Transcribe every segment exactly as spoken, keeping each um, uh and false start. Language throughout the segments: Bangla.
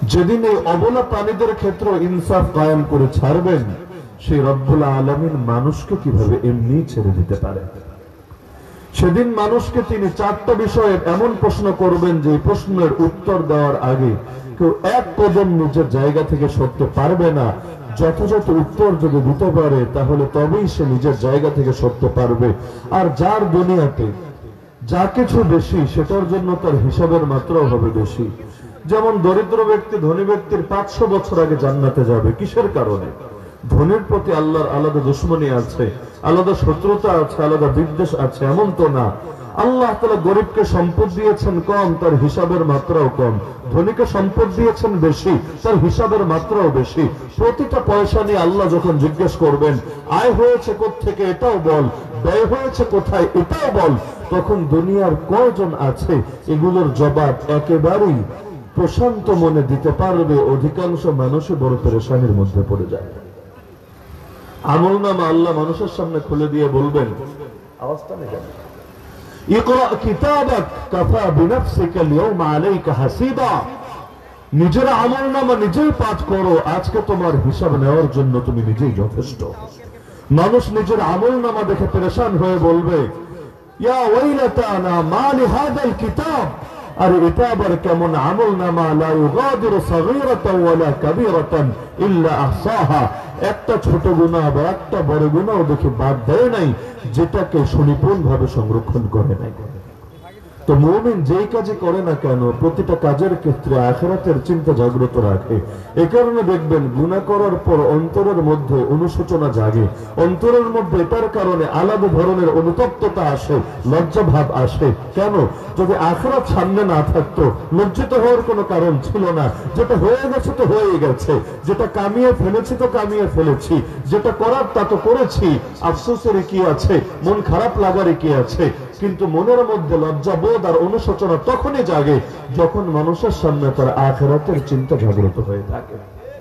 যেদিন এই অবলা প্রাণীদের ক্ষেত্রে ইনসাফ কায়েম করে ছাড়বেন, সেই রব্বুল আলামিন মানুষকে কিভাবে এমনি ছেড়ে দিতে পারে? সেদিন মানুষকে তিনি চারটা বিষয়ে এমন প্রশ্ন করবেন যে প্রশ্নের উত্তর দেওয়ার আগে কেউ এক কদম নিজের জায়গা থেকে সরতে পারবে না। যথাযথ উত্তর যদি দিতে পারে তাহলে তবেই সে নিজের জায়গা থেকে সরতে পারবে। আর যার দুনিয়াতে যা কিছু বেশি, সেটার জন্য তার হিসাবের মাত্রাও হবে বেশি। যেমন দরিদ্র ব্যক্তি ধনী ব্যক্তির পাঁচশো বছর আগে জান্নাতে যাবে, কিসের কারণে? ধনীর প্রতি আল্লাহর আলাদা দুশ্মনী আছে, আলাদা শত্রুতা আছে, আলাদা বিদ্বেষ আছে, এমন তো না। আল্লাহ তাআলা গরিবকে সম্পদ দিয়েছেন কম, তার হিসাবের মাত্রাও কম। ধনীকে সম্পদ দিয়েছেন বেশি, তার হিসাবের মাত্রাও বেশি। প্রতিটা পয়সা নিয়ে আল্লাহ যখন জিজ্ঞেস করবেন, আয় হয়েছে কোত্থেকে এটাও বল, ব্যয় হয়েছে কোথায় এটাও বল, তখন দুনিয়ার কয়জন আছে এগুলোর জবাব একেবারেই প্রশান্ত মনে দিতে পারবে? অধিকাংশ মানুষই বড় পেরেশানির মধ্যে পড়ে যায়। আমলনামা আল্লাহ মানুষের সামনে খুলে দিয়ে বলবেন, আওয়াজটা নেই কেন? ইকরা কিতাবাক কাফা বিনাফসিকা আল-ইয়াওমা আলাইকা হাসিবা। নিজের আমলনামা নিজেই পাঠ করো, আজকে তোমার হিসাব নেওয়ার জন্য তুমি নিজেই যথেষ্ট। মানুষ নিজের আমলনামা দেখে পেরেশান হয়ে বলবে, ইয়া ওয়াইলাতানা মা লিহাদাল কিতাব। আর এটা আবার কেমন আমলনামা, লা ইউগাদিরু সাগীরাতান ওয়ালা কাবীরাতান ইল্লা আহসাহা। একটা ছোট গুনাহ বা একটা বড় গুনাহ দেখে বাদ দেয় নাই, যেটাকে সুনিপুণ ভাবে সংরক্ষণ করে নাই। তো মুমিন যেই কাজই করে না কেন, প্রতিটা কাজের ক্ষেত্রে আখিরাতের চিন্তা জাগ্রত রাখে। এ কারণে দেখবেন গুনাহ করার পর অন্তরের মধ্যে অনুশোচনা জাগে, অন্তরের মধ্যে এটার কারণে আলাদা ধরনের অনুতপ্ততা আসে, লজ্জা ভাব আসে। কেন? যদি আখিরাত সামনে না থাকতো লজ্জিত হওয়ার কোনো কারণ ছিল না। যেটা হয়ে গেছে তো হয়ে গেছে, যেটা কামিয়ে ফেলেছি তো কামিয়ে ফেলেছি, যেটা করার তা তো করেছি, আফসোসের কি আছে, মন খারাপ লাগার কি আছে? কিন্তু মনের মধ্যে লজ্জা বোধ আর অনুশোচনা তখনই জাগে যখন মানুষের সামনে তার আখিরাতের চিন্তা জাগ্রত হয়ে থাকে।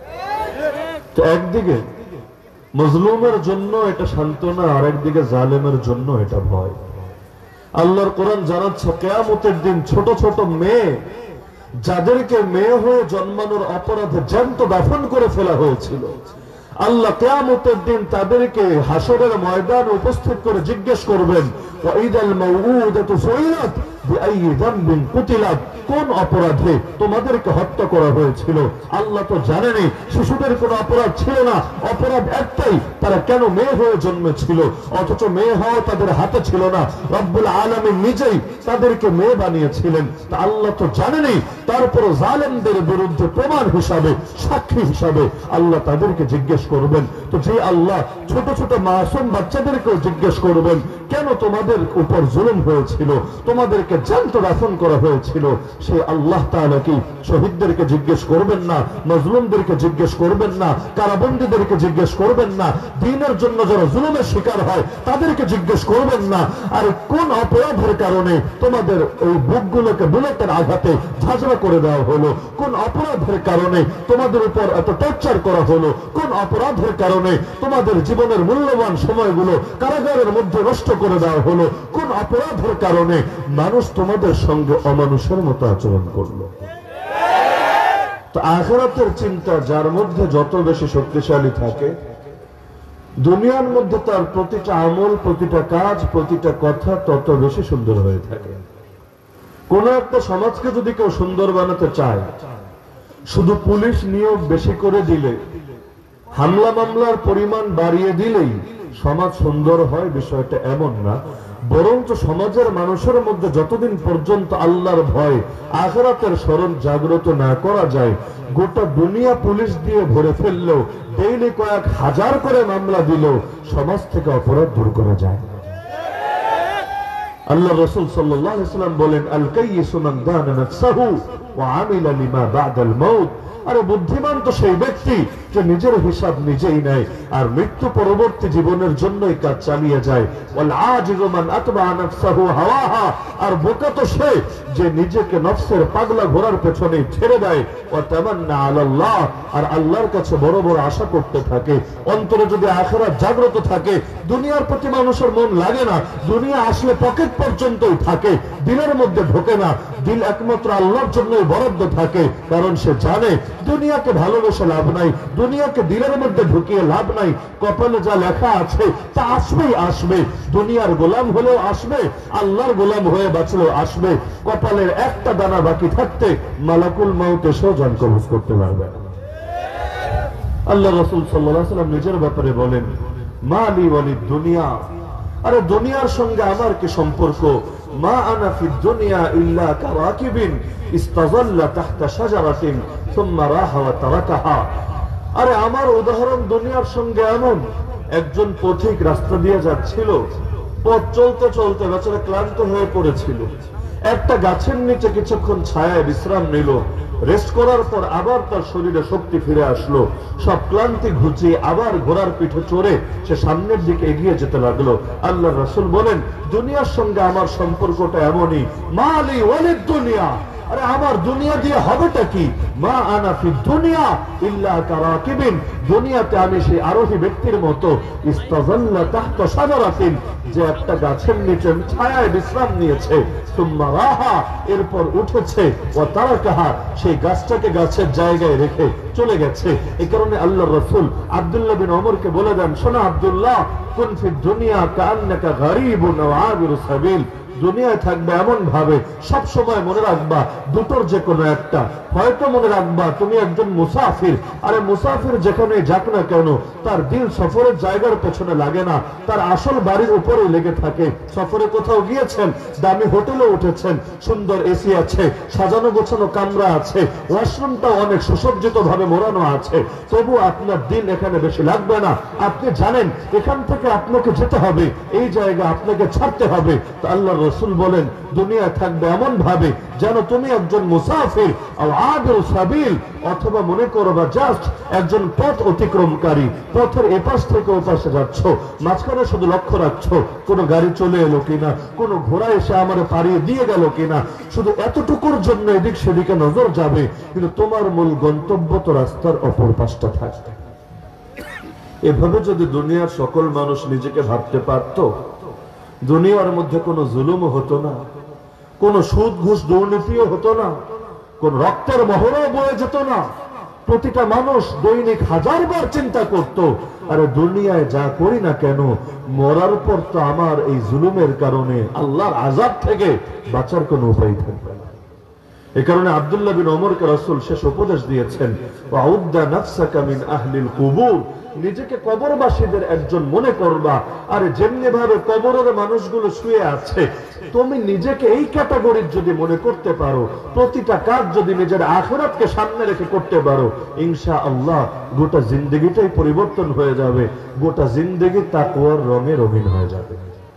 তো একদিকে মজলুমের জন্য এটা সান্ত্বনা, আর একদিকে জালেমের জন্য এটা ভয়। আল্লাহর কোরআন জানাচ্ছে কিয়ামতের দিন ছোট ছোট মেয়ে, যাদেরকে মেয়ে হয়ে জন্মানোর অপরাধে জ্যান্ত দাফন করে ফেলা হয়েছিল, আল্লাহ কিয়ামতের দিন তাদেরকে হাসরের ময়দানে উপস্থিত করে জিজ্ঞেস করবেন, ওয়াইদাল মাউউদাতু সুইলাত বিআইয়ি যামবিন কুতিলাত। কোন অপরাধে তোমাদেরকে হত্যা করা হয়েছিল? আল্লাহ তো জানেনই শিশুদের কোনো অপরাধ ছিল না, অপরাধ একটাই, তারা কেন মেয়ে হয়ে জন্মেছিল, অথচ মেয়ে হওয়া তাদের হাতে ছিল না। রব্বুল আলামিন নিজেই তাদেরকে মেয়ে বানিয়েছিলেন। তা আল্লাহ তো জানেনই, তারপর জালেমদের বিরুদ্ধে প্রমাণ হিসাবে, সাক্ষী হিসাবে আল্লাহ তাদেরকে জিজ্ঞেস করবেন। তো যে আল্লাহ ছোট ছোট মাসুম বাচ্চাদেরকেও জিজ্ঞেস করবেন, কেন তোমাদের উপর জুলুম হয়েছিল, তোমাদেরকে জ্যান্ত দাফন করা হয়েছিল, সেই আল্লাহ তাআলা কি শহীদদেরকে জিজ্ঞেস করবেন না? মজলুমদেরকে জিজ্ঞেস করবেন না? কারাবন্দীদেরকে জিজ্ঞেস করবেন না? দ্বীনের জন্য যারা জুলুমের শিকার হয় তাদেরকে জিজ্ঞেস করবেন না? আর কোন অপরাধের কারণে তোমাদের ওই বুকগুলোকে বুলেটের আঘাতে ঝাঁঝরা করে দেওয়া হলো? কোন অপরাধের কারণে তোমাদের উপর এত টর্চার করা হলো? কোন অপরাধের কারণে তোমাদের জীবনের মূল্যবান সময়গুলো কারাগারের মধ্যে নষ্ট করে দেওয়া হলো? কোন অপরাধের কারণে মানুষ তোমাদের সঙ্গে অমানুষের মতো আচরণ করলো? তো আখিরাতের চিন্তা যার মধ্যে যত বেশি শক্তিশালী থাকে, দুনিয়ার মধ্যে তার প্রতিটা আমল, প্রতিটা কাজ, প্রতিটা কথা তত বেশি সুন্দর হয়ে থাকে। কোন একটা সমাজকে যদি কেউ সুন্দর বানাতে চায়, শুধু পুলিশ নিয়োগ বেশি করে দিলে, হামলা মামলার পরিমাণ বাড়িয়ে দিলেই সমাজ সুন্দর হয়, বিষয়টা এমন না। বরঞ্চ সমাজের মানুষের মধ্যে যতদিন পর্যন্ত আল্লাহর ভয়, আখিরাতের স্মরণ জাগ্রত না করা যায়, গোটা দুনিয়া পুলিশ দিয়ে ভরে ফেললেও, ডেইলি কয়েক হাজার করে মামলা দিলেও সমাজ থেকে অপরাধ দূর করা যায়। আল্লাহ রাসূল সাল্লাল্লাহু আলাইহি ওয়াসাল্লাম বলেন, আল কাইয়িসু মান দানা নাফসাহু ওয়া আমিলা লিমা বা'দাল মাউত। আরে বুদ্ধিমান তো সেই ব্যক্তি যে নিজের হিসাব নিজেই নেয় আর মৃত্যু পরবর্তী জীবনের জন্যই কাজ চালিয়ে যায়। ওয়াল আজিজু মান আতবা নাফসাহু হাওয়াহা। আর বোকা তো সে যে নিজেকে নফসের পাগলা ঘোড়ার পেছনে ছেড়ে দেয় ও তামান্না আলাল্লাহ, আর আল্লাহর কাছে বড় বড় আশা করতে থাকে। অন্তরে যদি আখিরাত জাগ্রত থাকে, দুনিয়ার প্রতি মানুষের মন লাগে না, দুনিয়া আসলে পকেট পর্যন্তই থাকে, দিলের মধ্যে ঢোকে না। দিল একমাত্র আল্লাহর জন্যই বরাদ্দ থাকে, কারণ সে জানে দুনিয়াকে ভালোবেসে লাভ নাই, দুনিয়াকে দিলের মধ্যে ঢুকিয়ে লাভ নাই। কপালে যা লেখা আছে তা আসবেই আসবে। দুনিয়ার গোলাম হলেও আসবে, আল্লাহর গোলাম হয়ে বাঁচলেও আসবে। কপালের একটা দানা বাকি থাকতে মালাকুল মাউত এসেও জান কবজ করতে পারবে। আল্লাহ রাসূল সাল্লাল্লাহু আলাইহি ওয়াসাল্লাম নিজের ব্যাপারে বলেন, মালি ওয়ালিদ দুনিয়া, আরে দুনিয়ার সঙ্গে আমার কি সম্পর্ক? মা আনা ফিদ দুনিয়া ইল্লা কারাকিবিন ইস্তাযাল্লা তাহতা শাজারাতিন সুম্মা রাহা ওয়া তারাকাহা। আরে আমার উদাহরণ দুনিয়ার সঙ্গে এমন, একজন পথিক রাস্তা দিয়ে যাচ্ছিল, পথ চলতে চলতে বেচারা ক্লান্ত হয়ে পড়েছিল, একটা গাছের নিচে কিছুক্ষণ ছায়ায় বিশ্রাম নিল, রেস্ট করার পর আবার তার শরীরে শক্তি ফিরে আসলো, সব ক্লান্তি ঘুচিয়ে আবার ঘোড়ার পিঠে চড়ে সে সামনের দিকে এগিয়ে যেতে লাগলো। আল্লাহ রাসূল বলেন, দুনিয়ার সঙ্গে আমার সম্পর্কটা এমনই, মালি ওয়ালিদ দুনিয়া, আরে আমার দুনিয়া দিয়ে হবেটা কি? মা আনা ফি দুনিয়া ইল্লা কারাকিবিন, দুনিয়াতে আমি সেই আরোহী ব্যক্তির মতো, ইস্তাযাল্লা তাহতা শাজারাতিন, যে একটা গাছের নিচে ছায়ায় বিশ্রাম নিয়েছে, সুম্মা রাহা, এরপর উঠেছে, ওয়া তারাকাহা, সেই গাছটাকে গাছের জায়গায় রেখে চলে গেছে। এই কারণে আল্লাহর রাসূল আব্দুল্লাহ বিন ওমরকে বলে দেন, শোনো আব্দুল্লাহ, কুন ফি দুনিয়া কাআন্নাকা গারীবুন ওয়া আবিরু সাবিল, দুনিয়ায় থাকবে এমন ভাবে সব সময় মনে রাখবা দুটোর যে কোনো একটা, হয়তো মনে রাখবা তুমি একজন মুসাফির, আরে মুসাফির যেখানে যাক না কেন তার দিল সফরের জায়গার পেছনে লাগে না, তার আসল বাড়ির উপরেই লেগে থাকে। সফরে কোথাও গিয়েছেন, দামি হোটেলে উঠেছেন, সুন্দর এসি আছে, সাজানো গোছানো কামরা আছে, ওয়াশরুমটা অনেক সুসজ্জিত ভাবে মোড়ানো আছে, তবু আপনার দিল এখানে বেশি লাগবে না। আপনি জানেন এখান থেকে আপনাকে যেতে হবে, এই জায়গা আপনাকে ছাড়তে হবে। তো আল্লাহ রাসূল বলেন, দুনিয়ায় থাকবে এমন ভাবে যেন তুমি একজন মুসাফির আর আবির সাবিল, অথবা মনে করবা জাস্ট একজন পথ অতিক্রমকারী, পথের এপাশ থেকে ওপাশে যাচ্ছ, মাঝখানে শুধু লক্ষ্য রাখছো কোনো গাড়ি চলে এলো কিনা, কোনো ঘোড়া এসে আমার পাড়িয়ে দিয়ে গেল কিনা, শুধু এতটুকুর জন্য এদিক সেদিকে নজর যাবে, কিন্তু তোমার মূল গন্তব্য তো রাস্তার অপর পাশটা থাকবে। এভাবে যদি দুনিয়ার সকল মানুষ নিজেকে ভাবতে পারত, দুনিয়ার মধ্যে কোনো জুলুম হতো না, কোন সুদ ঘুষ দুর্নীতিও হতো না, কোন রক্তের মহড়াও বয়ে যেত না। প্রতিটা মানুষ দৈনিক হাজার বার চিন্তা করত, আরে দুনিয়ায় যা করি না কেন মরার পর তো আমার এই জুলুমের কারণে আল্লাহর আযাব থেকে বাঁচার কোনো উপায় থাকবে না। এই কারণে আব্দুল্লাহ বিন ওমরকে রাসূল শেষ উপদেশ দিয়েছেন, ওয়াউদ্দা নাফসাকা মিন আহলিল কুবুর, নিজেকে কবরবাসীদের একজন মনে করবা। আর যেমনি ভাবে কবরের মানুষগুলো শুয়ে আছে, তুমি নিজেকে এই ক্যাটাগরির যদি মনে করতে পারো, প্রতিটা কাজ যদি নিজের আখিরাতকে সামনে রেখে করতে পারো, ইনশাআল্লাহ গোটা জিন্দেগিটাই পরিবর্তন হয়ে যাবে, গোটা জিন্দেগি তাকওয়ার রঙে রঙিন হয়ে যাবে।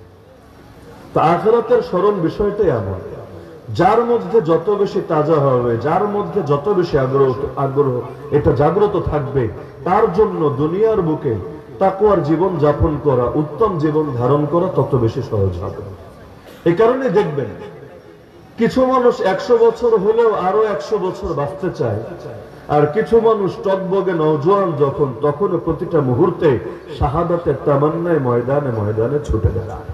তা আখিরাতের স্মরণ বিষয়টাই এমন, যার মধ্যে যত বেশি তাজা হবে, যার মধ্যে যত বেশি আগ্রহ আগ্রহ এটা জাগ্রত থাকবে, তার জন্য দুনিয়ার বুকে তাকওয়ার জীবন যাপন করা, উত্তম জীবন ধারণ করা তত বেশি সহজ হবে। এই কারণে দেখবেন কিছু মানুষ একশো বছর হলেও আরো একশো বছর বাঁচতে চায়, আর কিছু মানুষ টকবগে নওজোয়ান যখন, তখন প্রতিটা মুহূর্তে শাহাদাতের তামান্নায় ময়দানে ময়দানে ছুটে দাঁড়ায়।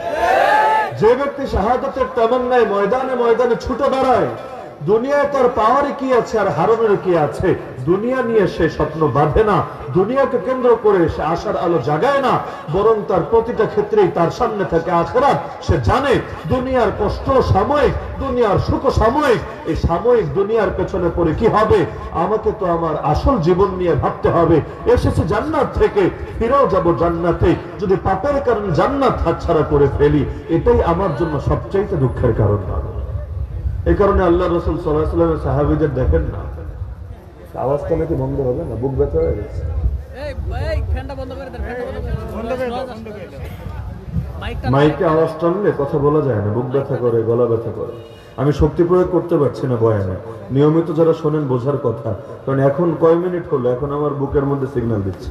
যে ব্যক্তি শাহাদাতের তামান্নায় ময়দানে ময়দানে ছুটে দাঁড়ায়, দুনিয়ায় তার পাওয়ারে কি আছে আর হারানোর কি আছে, দুনিয়া নিয়ে সে স্বপ্ন বাঁধে না, দুনিয়াকে কেন্দ্র করে সে আশার আলো জাগায় না, বরং তার প্রতিটা ক্ষেত্রেই তার সামনে থাকে আখিরাত। সে জানে দুনিয়ার কষ্ট সাময়িক, দুনিয়ার সুখ সাময়িক, এই সাময়িক দুনিয়ার পেছনে পড়ে কি হবে, আমাকে তো আমার আসল জীবন নিয়ে ভাবতে হবে। এসেছে জান্নাত থেকে, ফিরেও যাব জান্নাতে, যদি পাপের কারণে জান্নাত হাতছাড়া করে ফেলি, এটাই আমার জন্য সবচাইতে দুঃখের কারণ হবে। এই কারণে আল্লাহ রাসূল সাল্লাল্লাহু আলাইহি ওয়াসাল্লামের সাহাবীদের দেখেন না, আওয়াজটা নাকি বন্ধ হবে না, বুক ব্যথা হয়ে গেছে, এই ভাই ফ্যানটা বন্ধ করে দেন, ফ্যানটা বন্ধ করে দেন, বন্ধ করে দাও, বন্ধ করে দাও, মাইকটা মাইকে আওয়াজ টানলে কথা বলা যায় না, বুক ব্যথা করে, গলা ব্যথা করে। আমি শক্তি প্রয়োগ করতে পারছি না বয়ানে, নিয়মিত যারা শোনেন বোঝার কথা, কারণ এখন কয় মিনিট হলো, এখন আমার বুকের মধ্যে সিগন্যাল দিচ্ছে।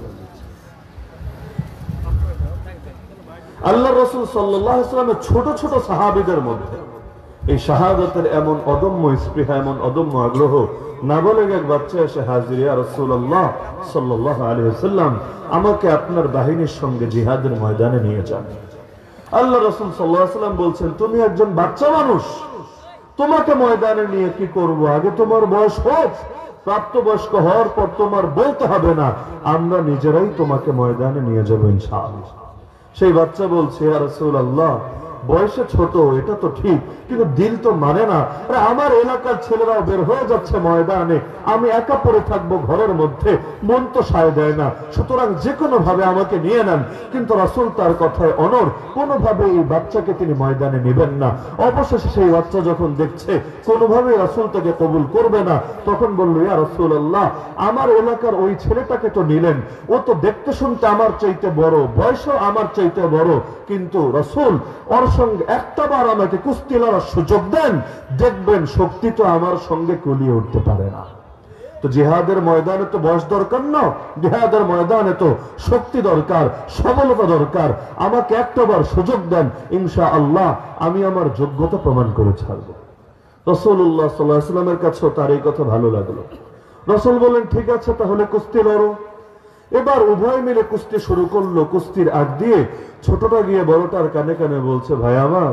আল্লাহ রাসূল সাল্লাল্লাহু আলাইহি ওয়াসাল্লামের ছোট ছোট সাহাবীদের মধ্যে এই শাহাদাতের এমন অদম্য স্পৃহা, এমন অদম্য আগ্রহ, নাবালেগ এক বাচ্চা এসে হাজির, ইয়া রাসূলুল্লাহ সাল্লাল্লাহু আলাইহি ওয়াসাল্লাম, আমাকে আপনার বাহিনীর সঙ্গে জিহাদের ময়দানে নিয়ে যান। আল্লাহ রাসূল সাল্লাল্লাহু আলাইহি ওয়াসাল্লাম বলছেন, তুমি একজন বাচ্চা মানুষ, তোমাকে ময়দানে নিয়ে কি করব? আগে তোমার বয়স হোক, প্রাপ্তবয়স্ক হওয়ার পর তোমার বলতে হবে না, আমরা নিজেরাই তোমাকে ময়দানে নিয়ে যাবো ইনশাআল্লাহ। সেই বাচ্চা বলছে, ইয়া রাসূলুল্লাহ, বয়সে ছোট এটা তো ঠিক, কিন্তু দিল তো মানে না। আরে আমার এলাকার ছেলেরাও বের হয়ে যাচ্ছে ময়দানে, আমি একা পড়ে থাকবো ঘরের মধ্যে, মন তো সায় দেয় না, সুতরাং যে কোনো ভাবে আমাকে নিয়ে নেন। কিন্তু রাসূল তার কথায় অনড়, কোনোভাবে এই বাচ্চাকে তিনি ময়দানে নেবেন না। অবশেষে সেই বাচ্চা যখন দেখছে কোনোভাবে রাসূল তাকে কবুল করবে না, তখন বলল, ইয়া রাসূলুল্লাহ, আমার এলাকার ওই ছেলেটাকে তো নিলেন, ও তো দেখতে শুনতে আমার চাইতে বড়, বয়সও আমার চাইতে বড়, কিন্তু রাসূল ওর সঙ্গে একটা বার আমাকে কুস্তি লড়ার সুযোগ দেন, দেখবেন শক্তি তো আমার সঙ্গে কুলিয়ে উঠতে পারে না। তো জিহাদের ময়দানে তো বয়স দরকার না, জিহাদের ময়দানে তো শক্তি দরকার, সবলতা দরকার। আমাকে একটা বার সুযোগ দেন, ইনশাআল্লাহ আমি আমার যোগ্যতা প্রমাণ করে ছাড়ব। রাসূলুল্লাহ সাল্লাল্লাহু আলাইহি ওয়াসাল্লামের কাছেও তার এই কথা ভালো লাগলো। রাসূল বলেন, ঠিক আছে, তাহলে কুস্তি লড়ো। এবার উভয় মিলে কুস্তি শুরু করলো। কুস্তির আগ দিয়ে ছোটটা গিয়ে বড়টার কানে কানে বলছে, ভাই আমার,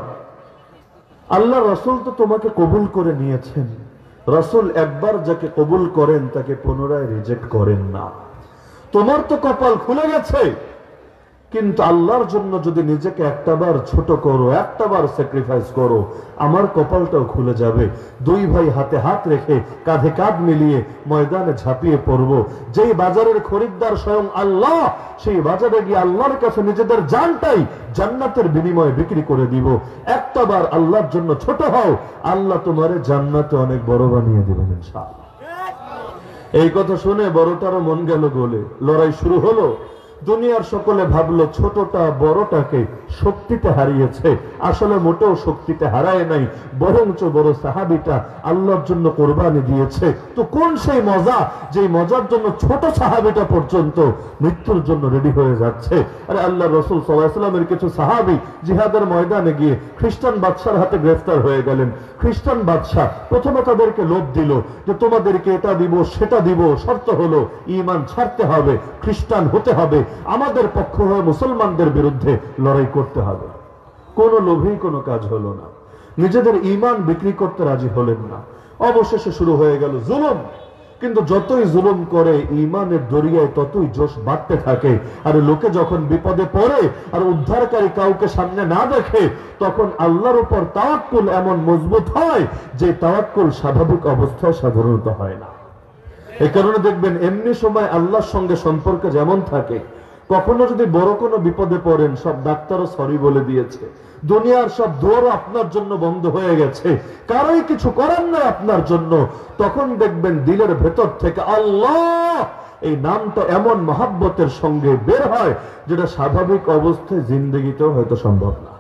আল্লাহ রাসূল তো তোমাকে কবুল করে নিয়েছেন। রাসূল একবার যাকে কবুল করেন তাকে পুনরায় রিজেক্ট করেন না। তোমার তো কপাল খুলে গেছে, কিন্তু আল্লাহর জন্য যদি নিজেকে একটাবার ছোট করো, একটাবার স্যাক্রিফাইস করো, আমার কপালটাও খুলে যাবে। দুই ভাই হাতে হাত রেখে কাঁধে কাঁধ মিলিয়ে ময়দানে ঝাঁপিয়ে পড়বো। যেই বাজারের খরিদ্দার স্বয়ং আল্লাহ, সেই বাজারে গিয়ে আল্লাহর কাছে নিজেদের জানটাই জান্নাতের বিনিময়ে বিক্রি করে দিব। একটাবার আল্লাহর জন্য ছোট হও, আল্লাহ তোমারে জান্নাতে অনেক বড় বানিয়ে দিবেন ইনশাআল্লাহ। এই কথা শুনে বড়টারও মন গেল গলে, লড়াই শুরু হলো। দুনিয়ার সকলে ভাবলো ছোটটা বড়টাকে শক্তিতে হারিয়েছে, আসলে মোটেও শক্তিতে হারায় নাই, বরঞ্চ বড় সাহাবীটা আল্লাহর জন্য কোরবানি দিয়েছে। তো কোন সেই মজা, যে মজার জন্য ছোট সাহাবীটা পর্যন্ত মৃত্যুর জন্য রেডি হয়ে যাচ্ছে। আরে আল্লাহ রাসূল সাল্লাল্লাহু আলাইহি ওয়াসাল্লামের কিছু সাহাবী জিহাদের ময়দানে গিয়ে খ্রিস্টান বাদশার হাতে গ্রেফতার হয়ে গেলেন। খ্রিস্টান বাদশা প্রথমে তাদেরকে লোভ দিল যে তোমাদেরকে এটা দিব সেটা দিব, শর্ত হলো ঈমান ছাড়তে হবে, খ্রিস্টান হতে হবে, আমাদের পক্ষ হয়ে মুসলমানদের বিরুদ্ধে লড়াই করতে হবে। কোন লোভেই কোনো কাজ হলো না, নিজেদের ঈমান বিক্রি করতে রাজি হলেন না। অবশেষে শুরু হয়ে গেল জুলুম। কিন্তু যতই জুলুম করে ঈমানের দরিয়ায় ততই জোশ বাড়তে থাকে। আর লোকে যখন বিপদে পড়ে আর উদ্ধারকারী কাউকে সামনে না দেখে, তখন আল্লাহর উপর তাওয়াক্কুল এমন মজবুত হয় যে তাওয়াক্কুল স্বাভাবিক অবস্থায় সাধারণত হয় না। এই কারণে দেখবেন এমনি সময় আল্লাহর সঙ্গে সম্পর্ক যেমন থাকে, কখনো যদি বড় কোনো বিপদে পড়েন, সব ডাক্তারও সরি বলে দিয়েছে, দুনিয়ার সব দুয়ারও আপনার জন্য বন্ধ হয়ে গেছে, কারোই কিছু করার নাই আপনার জন্য, তখন দেখবেন দিলের ভেতর থেকে আল্লাহ এই নামটা এমন মহাব্বতের সঙ্গে বের হয় যেটা স্বাভাবিক অবস্থায় জিন্দগিতেও হয়তো সম্ভব না।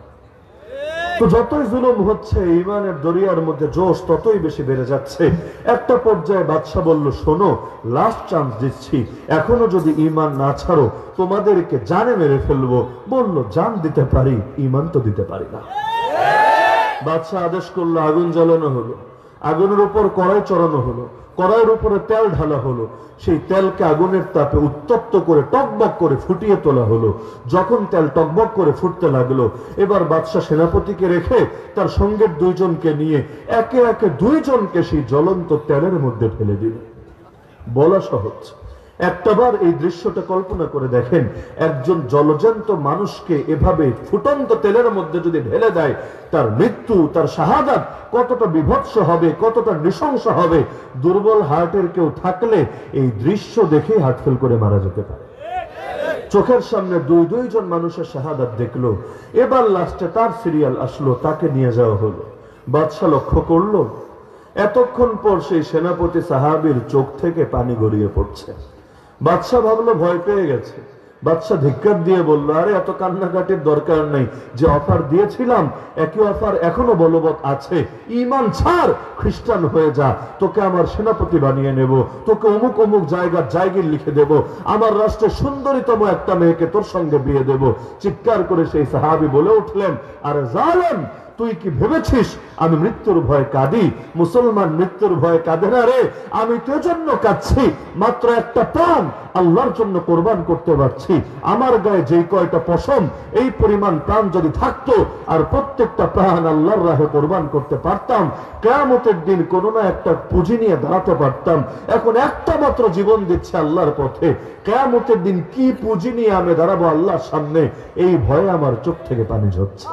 তো যতই জুলুম হচ্ছে, ঈমানের দরিয়ার মধ্যে জোশ ততই বেশি বেড়ে যাচ্ছে। একটা পর্যায়ে বাদশা বলল, শোনো, লাস্ট চান্স দিচ্ছি, এখনো যদি ঈমান না ছাড়ো তোমাদেরকে জানে মেরে ফেলবো। বলল, জান দিতে পারি, ঈমান তো দিতে পারি না। বাদশা আদেশ করলো, আগুন জ্বালানো হলো, আগুনের উপর কড়াই চড়ানো হলো, কড়াইয়ের উপরে তেল ঢালা হলো, সেই তেলকে আগুনের তাপে উত্তপ্ত করে টকবক করে ফুটিয়ে তোলা হলো। যখন তেল টকবক করে ফুটতে লাগলো, এবার বাদশাহ সেনাপতিকে রেখে তার সঙ্গের দুইজনকে নিয়ে একে একে দুইজনকে সেই জ্বলন্ত তেলের মধ্যে ফেলে দিল। বলা সহজ, একটাবার এই দৃশ্যটা কল্পনা করে দেখেন, একজন জলজন্ত মানুষকে এভাবে ফুটন্ত তেলের মধ্যে যদি ঢেলে দেয়, তার মৃত্যু, তার শাহাদাত কতটা বিভৎস হবে, কতটা নৃশংস হবে। দুর্বল হার্টের কেউ থাকলে এই দৃশ্য দেখেই হার্ট ফেল করে মারা যেতে পারে। চোখের সামনে দুই দুইজন মানুষের শাহাদাত দেখলো। এবার লাস্টে তার সিরিয়াল আসলো, তাকে নিয়ে যাওয়া হলো। বাদশা লক্ষ্য করলো, এতক্ষণ পর সেই সেনাপতি সাহাবীর চোখ থেকে পানি গড়িয়ে পড়ছে। বাদশা ভাবলো ভয় পেয়ে গেছে। বাদশা ধিক্কার দিয়ে বলল, আরে এত কান্নাকাটির দরকার নেই, যে অফার দিয়েছিলাম একই অফার এখনো বলবৎ আছে, ঈমান ছাড়, খ্রিস্টান হয়ে যা, তোকে আমার সেনাপতি বানিয়ে নেব, তোকে অমুক অমুক জায়গার জায়গির লিখে দেব, আমার রাষ্ট্রের সুন্দরীতম একটা মেয়েকে তোর সঙ্গে বিয়ে দেব। চিৎকার করে সেই সাহাবী বলে উঠলেন, আরে জালেম, তুই কি ভেবেছিস আমি মৃত্যুর ভয়ে কাঁদি? মুসলমান মৃত্যুর ভয়ে কাঁদে না রে। আমি তো জন্য কাঁদছি, মাত্র একটা প্রাণ আল্লাহর জন্য কোরবান করতে পারছি। আমার গায়ে যে কয়টা পশম, এই পরিমাণ প্রাণ যদি থাকতো আর প্রত্যেকটা প্রাণ আল্লাহর রাহে কোরবান করতে পারতাম, কিয়ামতের দিন কোনো না একটা পুঁজি নিয়ে দাঁড়াতে পারতাম। এখন একটা মাত্র জীবন দিচ্ছে আল্লাহর পথে, কিয়ামতের দিন কি পুঁজি নিয়ে আমি দাঁড়াবো আল্লাহর সামনে, এই ভয়ে আমার চোখ থেকে পানি ঝরছে।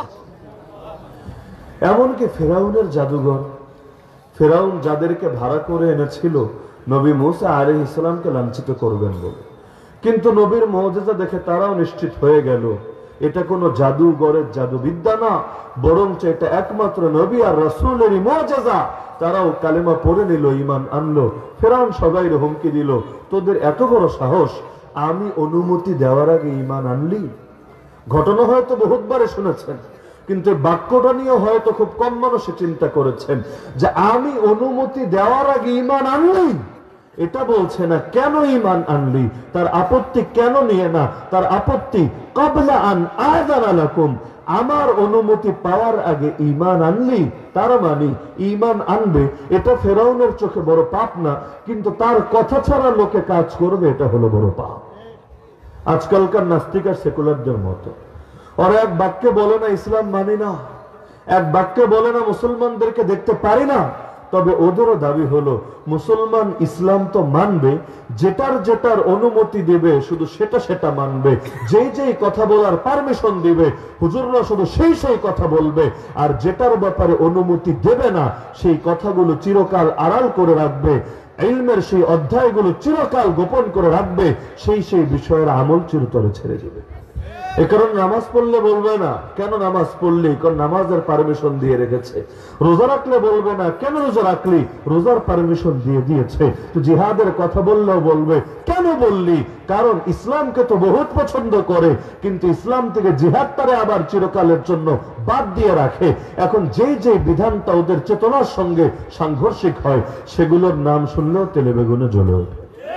এমনকি ফেরাউনের জাদুঘর, ফেরাউন যাদেরকে ভাড়া করে এনেছিল নবী মুসা আলাইহিস সালামকে লাঞ্ছিত করবেন বলে, কিন্তু নবীর মুজিজা দেখে তারাও নিশ্চিত হয়ে গেল এটা কোনো জাদুঘরের জাদুবিদ্যা না, বরঞ্চ এটা একমাত্র নবী আর রাসূলেরই মুজিজা। তারাও কালেমা পড়ে নিল, ঈমান আনলো। ফেরাউন সবাইকে হুমকি দিল, তোদের এত বড় সাহস, আমি অনুমতি দেওয়ার আগে ঈমান আনলি? ঘটনা হয়তো বহুতবারে শুনেছেন, কিন্তু বাক্যটা নিয়ে হয়তো খুব কম মানুষে চিন্তা করেছেন যে আমি অনুমতি দেওয়ার আগে ঈমান আনলি। এটা বলছে না কেন ঈমান আনলি, তার আপত্তি কেন নিয়ে না, তার আপত্তি ক্বাবলা আন আযানা লাকুম, আমার অনুমতি পাওয়ার আগে ঈমান আনলি। তার মানে ঈমান আনবে এটা ফেরাউনের চোখে বড় পাপ না, কিন্তু তার কথা ছাড়া লোকে কাজ করবে এটা হলো বড় পাপ। আজকালকার নাস্তিক আর সেকুলারদের মতো ওরা এক বাক্যে বলে না ইসলাম মানি না, এক বাক্যে বলে না মুসলমানদেরকে দেখতে পারি না, তবে ওদেরও দাবি হলো মুসলমান ইসলাম তো মানবে, যেটার যেটার অনুমতি দেবে শুধু সেটা সেটা মানবে, যেই যেই কথা বলার পারমিশন দিবে হুজুররা শুধু সেই সেই কথা বলবে, আর যেটার ব্যাপারে অনুমতি দেবে না সেই কথাগুলো চিরকাল আড়াল করে রাখবে, ইলমের সেই অধ্যায়গুলো চিরকাল গোপন করে রাখবে, সেই সেই বিষয়ের আমল চিরতরে ছেড়ে দেবে। এ কারণ নামাজ পড়লে বলবে না কেন নামাজ পড়লি, কারণ নামাজের পারমিশন দিয়ে রেখেছে। রোজা রাখলে বলবে না কেন রোজা রাখলি, রোজার পারমিশন দিয়ে দিয়েছে। তো জিহাদের কথা বললেও বলবে কেন বললি, কারণ ইসলামকে তো বহুত পছন্দ করে, কিন্তু ইসলাম থেকে জিহাদটারে আবার চিরকালের জন্য বাদ দিয়ে রাখে। এখন যেই যে বিধানটা ওদের চেতনার সঙ্গে সাংঘর্ষিক হয় সেগুলোর নাম শুনলেও তেলে বেগুনে জ্বলে ওঠে।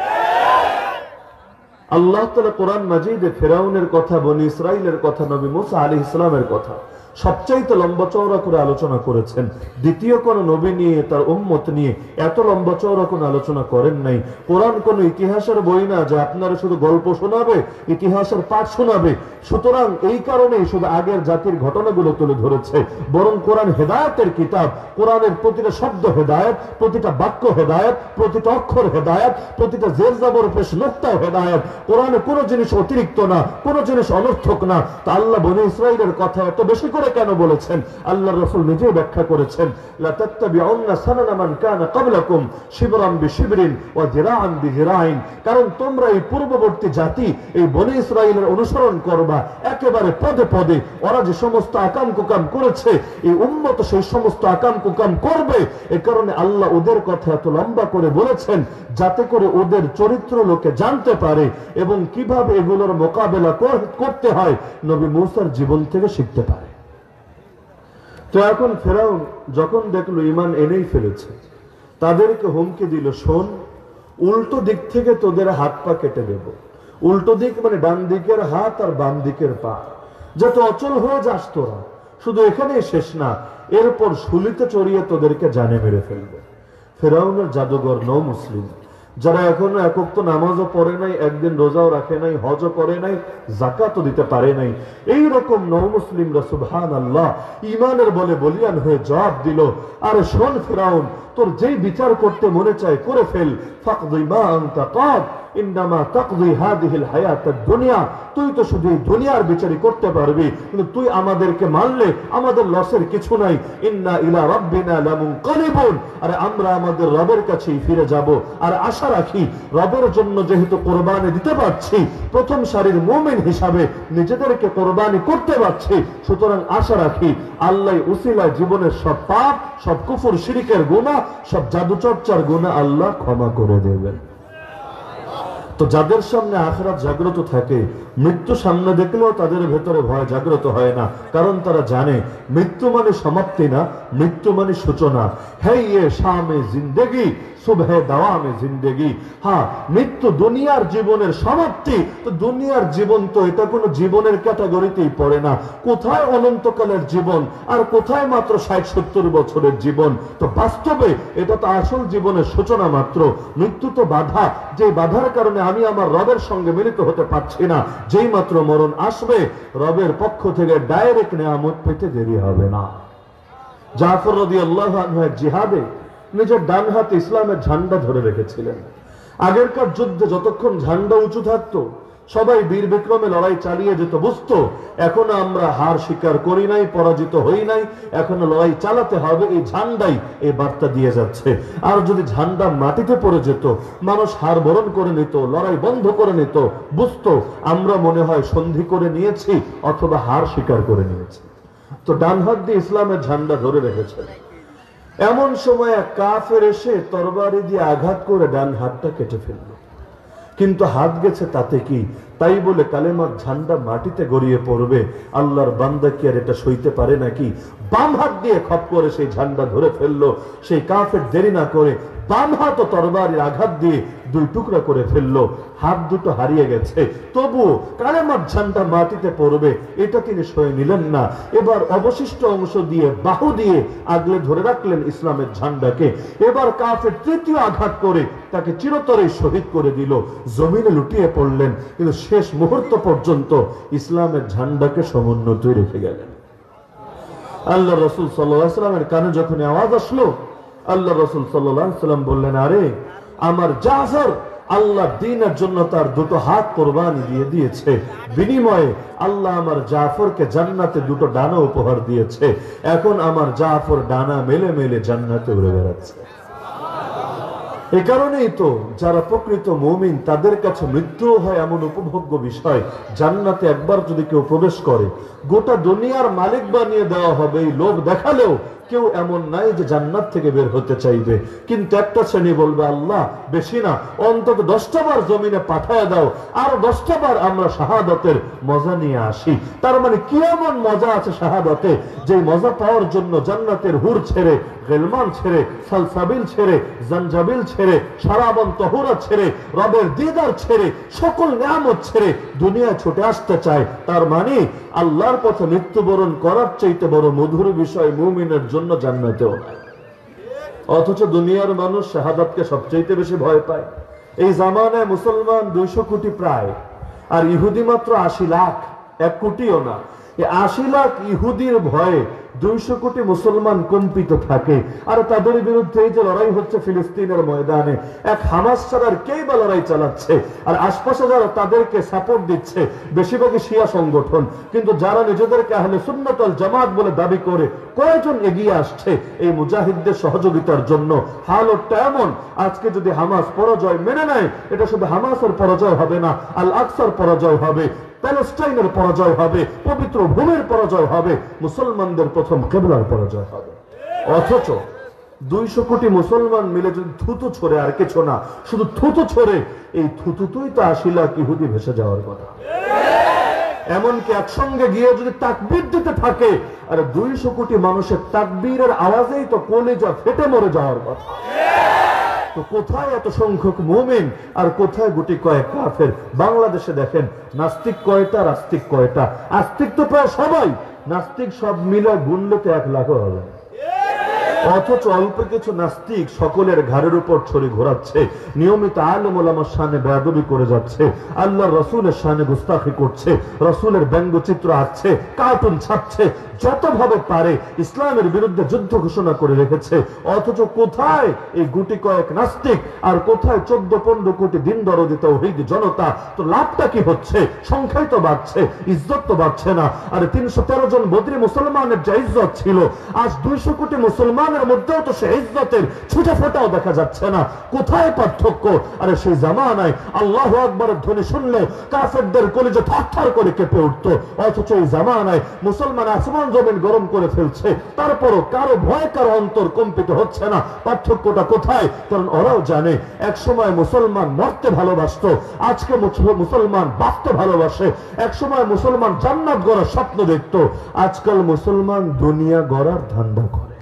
আল্লাহ তাআলা কোরআন মাজিদে ফেরাউনের কথা, বনি ইসরাইলের কথা, নবী মুসা আলাইহিস সালামের কথা সবচাইতে লম্বা চওড়া করে আলোচনা করেছেন। দ্বিতীয় কোন নবী নিয়ে, তার উম্মত নিয়ে এত লম্বা চওড়া কোন আলোচনা করেন নাই। কোরআন কোন ইতিহাসের বই না যে আপনারা শুধু গল্প শোনাবে, ইতিহাসের পাঠ শোনাবে। সুতরাং এই কারণেই শুধু আগের জাতির ঘটনাগুলো তুলে ধরেছে, বরং কোরআন হেদায়েতের কিতাব। কোরআনের প্রতিটা শব্দ হেদায়েত, প্রতিটা বাক্য হেদায়েত, প্রতিটা অক্ষর হেদায়েত, প্রতিটা জের জবর পেশ নোক্তাও হেদায়েত। কোরআনে কোনো জিনিস অতিরিক্ত না, কোনো জিনিস অনর্থক না। তা আল্লাহ বনি ইসরাইলের কথা এত বেশি করে কেন বলেছেন, আল্লাহর রাসূল নিজেই ব্যাখ্যা করেছেন, লা তাত্তাবিউন্না সানানা মান কানা ক্বাবলাকুম শিবরান বিশিবরিন ওয়া যিরাআন বিযিরাইন। কারণ তোমরা এই পূর্ববর্তী জাতি এই বনি ইসরাইলের অনুসরণ করবা একেবারে পদে পদে। ওরা যে সমস্ত আকাম কুকাম করেছে এই উম্মত সেই সমস্ত আকাম কুকাম করবে। এ কারণে আল্লাহ ওদের কথা এত লম্বা করে বলেছেন যাতে করে ওদের চরিত্র লোকে জানতে পারে এবং কিভাবে এগুলোর মোকাবেলা করতে হয় নবী মুসার জীবন থেকে শিখতে পারে। তো এখন ফেরাউন যখন দেখলো ঈমান এনেই ফেলেছে, তাদেরকে হুমকি দিল, শোন, উল্টো দিক থেকে তোদের হাত পা কেটে দেব। উল্টো দিক মানে ডান দিকের হাত আর বাম দিকের পা, যাতে অচল হয়ে যাস তোরা। শুধু এখানেই শেষ না, এরপর শুলিতে চড়িয়ে তোদেরকে জানে মেরে ফেলবে। ফেরাউনের জাদুঘর নৌ মুসলিম, যারা এখনো একক তো নামাজও পড়ে নাই, একদিন রোজাও রাখে নাই, হজও করে নাই, যাকাতও দিতে পারে নাই, এই রকম নৌ মুসলিমরা সুবহানাল্লাহ ঈমানের বলে বলিয়ান হয়ে জবাব দিল, আরে শোন ফেরাউন, তোর যেই বিচার করতে মনে চায় করে ফেল, ফাকদি মা আনতা কাদ ইন্নামা তাকদি হাদিহিল হায়াতাদ দুনিয়া, তুই তো শুধু দুনিয়ার বিচারই করতে পারবি, কিন্তু তুই আমাদেরকে মানলে আমাদের লসের কিছু নাই। ইন্না ইলা রাব্বিনা লামুনকালিবুন, আরে আমরা আমাদের রবের কাছেই ফিরে যাব। আর আশা রাখি রবের জন্য যেহেতু কোরবানি দিতে পারছি, প্রথম সারির মুমিন হিসাবে নিজেদেরকে কোরবানি করতে পারছি, সুতরাং আশা রাখি আল্লাহ উসিলায় জীবনের সব পাপ, সব কুফর শিরকের গুনাহ, সব জাদু চর্চার গুনাহ আল্লাহ ক্ষমা করে দেবেন। তো যাদের সামনে আখিরাত জাগ্রত থাকে মৃত্যু সামনে দেখলেও তাদের ভেতরে ভয় জাগ্রত হয় না, কারণ তারা জানে মৃত্যু মানে সমাপ্তি না, মৃত্যু মানে সূচনা। হ্যাঁ ইয়ে শামে জিন্দেগি সুবহে দাওয়ামে জিন্দেগি। হ্যাঁ, মৃত্যু দুনিয়ার জীবনের সমাপ্তি, তো দুনিয়ার জীবন তো এটা কোনো জীবনের ক্যাটাগরিতেই পড়ে না। কোথায় অনন্তকালের জীবন আর কোথায় মাত্র ষাট সত্তর বছরের জীবন? তো বাস্তবে এটা তো আসল জীবনের সূচনা মাত্র। মৃত্যু তো বাধা, যে বাধার কারণে আমি আমার রবের সঙ্গে মিলিত হতে পারছি না। যেই মাত্র মরণ আসবে, রবের পক্ষ থেকে ডাইরেক্ট নেয়ামত পেতে দেরি হবে না। জাফর রাদিয়াল্লাহু আনহু এক জিহাদে নিজের ডান হাতে ইসলামের ঝান্ডা ধরে রেখেছিলেন। আগেরকার যুদ্ধে যতক্ষণ ঝান্ডা উঁচু থাকতো সবাই বীর বিক্রমে লড়াই চালিয়ে যেত, বুঝতো এখনো আমরা হার স্বীকার করি নাই, পরাজিত হই নাই, এখনো লড়াই চালাতে হবে। এই ঝান্ডাই এই বার্তা দিয়ে যাচ্ছে। আর যদি ঝান্ডা মাটিতে পড়ে যেত, মানুষ হার বরণ করে নিত, লড়াই বন্ধ করে নিত, বুঝতো আমরা মনে হয় সন্ধি করে নিয়েছি অথবা হার স্বীকার করে নিয়েছি। তো ডান হাত দিয়ে ইসলামের ঝান্ডা ধরে রেখেছেন। এমন সময় এক কাফের এসে তরবারি দিয়ে আঘাত করে ডান হাতটা কেটে ফেলল। কিন্তু হাত গেছে তাতে কি, তাই বলে কালেমার ঝান্ডা মাটিতে গড়িয়ে পড়বে? আল্লাহর বান্দা কি আর এটা সইতে পারে নাকি? বাম হাত দিয়ে খপ করে সেই ঝান্ডা ধরে ফেললো। সেই কাফের দেরি না করে বাম হাত ও তরবারির আঘাত দিয়ে দুই টুকরা করে ফেললো। হাত দুটো হারিয়ে গেছে, তবুও কালেমার ঝান্ডা মাটিতে পড়বে এটা তিনি সয়ে নিলেন না। এবার অবশিষ্ট অংশ দিয়ে বাহু দিয়ে আগলে ধরে রাখলেন ইসলামের ঝান্ডাকে। এবার কাফের তৃতীয় আঘাত করে তাকে চিরতরে শহীদ করে দিল, জমিনে লুটিয়ে পড়লেন। কিন্তু শেষ মুহূর্ত পর্যন্ত ইসলামের ঝান্ডাকে সমুন্নতই রেখে গেলেন। আল্লাহ রসুল সাল্লাল্লাহু আলাইহি ওয়াসাল্লামের কানে যখন আওয়াজ আসলো, আল্লাহ রসুল সাল্লাল্লাহু আলাইহি ওয়াসাল্লাম বললেন, আরে আমার জাফর আল্লাহ দ্বীনের জন্য তার দুটো হাত কোরবানি দিয়ে দিয়েছে, বিনিময়ে আল্লাহ আমার জাফরকে জান্নাতে দুটো ডানা উপহার দিয়েছে। এখন আমার জাফর ডানা মেলে মেলে জান্নাতে উড়ে বেড়াচ্ছে। এ কারণেই তো যারা প্রকৃত মুমিন তাদের কাছে মৃত্যু হয় এমন উপভোগ্য বিষয়। জান্নাতে একবার যদি কেউ প্রবেশ করে, গোটা দুনিয়ার মালিক বানিয়ে দেওয়া হবে এই লোভ দেখালেও কেউ এমন নাই যে জান্নাত থেকে বের হতে চাইবে। কিন্তু একটা শ্রেণী বলবে, আল্লাহ বেশি না, অন্তত দশটা বার জমিনে পাঠায় দাও, আর দশটা বার আমরা শাহাদাতের মজা নিয়ে আসি। তার মানে কি এমন মজা আছে শাহাদাতে, যে মজা পাওয়ার জন্য জান্নাতের হুর ছেড়ে, গেলমান ছেড়ে, সালসাবিল ছেড়ে, জানজাবিল ছেড়ে, সারাবন তহুরা ছেড়ে, রবের দিদার ছেড়ে, সকল নিয়ামত ছেড়ে দুনিয়ায় ছুটে আসতে চায়। তার মানে আল্লাহর পথে মৃত্যুবরণ করার চাইতে বড় মধুর বিষয় মুমিনের জন্য জান্নাতেও নাই। অথচ দুনিয়ার মানুষ শাহাদাতকে সবচেয়ে বেশি ভয় পায়। এই জামানায় মুসলমান দুইশো কোটি প্রায়, আর ইহুদি মাত্র আশি লাখ, এক কোটিও না। এই আশি লাখ ইহুদির ভয়ে দুইশো কোটি মুসলমান কম্পিত থাকে। আর তাদের বিরুদ্ধে এই যে লড়াই হচ্ছে ফিলিস্তিনের ময়দানে, এক হামাস ছাড়ার কেই বা লড়াই চালাচ্ছে, আর আশপাশে যারা তাদেরকে সাপোর্ট দিচ্ছে বেশিরভাগই শিয়া সংগঠন। কিন্তু যারা নিজেদেরকে আহলে সুন্নাত ওয়াল জামাত বলে দাবি করে, কয়েকজন এগিয়ে আসছে এই মুজাহিদদের সহযোগিতার জন্য। হালতটা এমন, আজকে যদি হামাস পরাজয় মেনে নেয়, এটা শুধু হামাসের পরাজয় হবে না, আল আকসার পরাজয় হবে, প্যালেস্টাইনের পরাজয় হবে, পবিত্র ভূমির পরাজয় হবে, মুসলমানদের প্রথম কিবলার পরাজয় হবে। অথচ দুইশো কোটি মুসলমান মিলে যদি থুতু ছড়ে, আর কিছু না, শুধু থুতু ছড়ে, এই থুতুতুই তো আশি লাখ ইহুদি ভেসে যাওয়ার কথা। এমনকি একসঙ্গে গিয়ে যদি তাকবীর দিতে থাকে, আর দুইশো কোটি মানুষের তাকবীরের আওয়াজেই তো কলিজা ফেটে মরে যাওয়ার কথা। তো কোথায় এত সংখ্যক মুমিন আর কোথায় গুটি কয়েক কাফের? বাংলাদেশে দেখেন নাস্তিক কয়টা, আস্তিক কয়টা? আস্তিক তো প্রায় সবাই, নাস্তিক সব মিলে গুনলে তো এক লাখও হবে। অথচ অল্প কিছু নাস্তিক সকলের ঘাড়ের উপর ছড়ি ঘোরাচ্ছে, নিয়মিত আলেম ওলামার শানে বেয়াদবি করে যাচ্ছে, আল্লাহর রাসূলের শানে গুস্তাখি করছে, রাসূলের ব্যঙ্গচিত্র আঁকছে, কার্টুন ছাপছে, যতভাবে পারে ইসলামের বিরুদ্ধে যুদ্ধ ঘোষণা করে রেখেছে। অথচ কোথায় এই গুটি কয়েক নাস্তিক আর কোথায় চোদ্দ পনেরো কোটি দিন দরদি তাওহীদ জনতা? তো লাভটা কি হচ্ছে? সংখ্যাই তো বাড়ছে, ইজ্জত তো বাড়ছে না। আর তিনশো তেরো জন বদরি মুসলমানের যে ইজ্জত ছিল, আজ দুইশো কোটি মুসলমানের মধ্যেও তো সে ইজ্জতের ছুটে ফোটাও দেখা যাচ্ছে না। কোথায় পার্থক্য? আরে সেই জামানায় আল্লাহু আকবারের ধ্বনি শুনলে কাফেরদের কলিজা থরথর করে কেঁপে উঠত। অথচ এই জামানায় মুসলমান আসমান জমিন গরম করে ফেলছে, তারপরও কারো ভয় কারো অন্তর কম্পিত হচ্ছে না। পার্থক্যটা কোথায়? কারণ ওরাও জানে এক সময় মুসলমান মরতে ভালোবাসতো, আজকে মুসলমান বাঁচতে ভালোবাসে। এক সময় মুসলমান জান্নাত গড়ার স্বপ্ন দেখতো, আজকাল মুসলমান দুনিয়া গড়ার ধান্দা করে।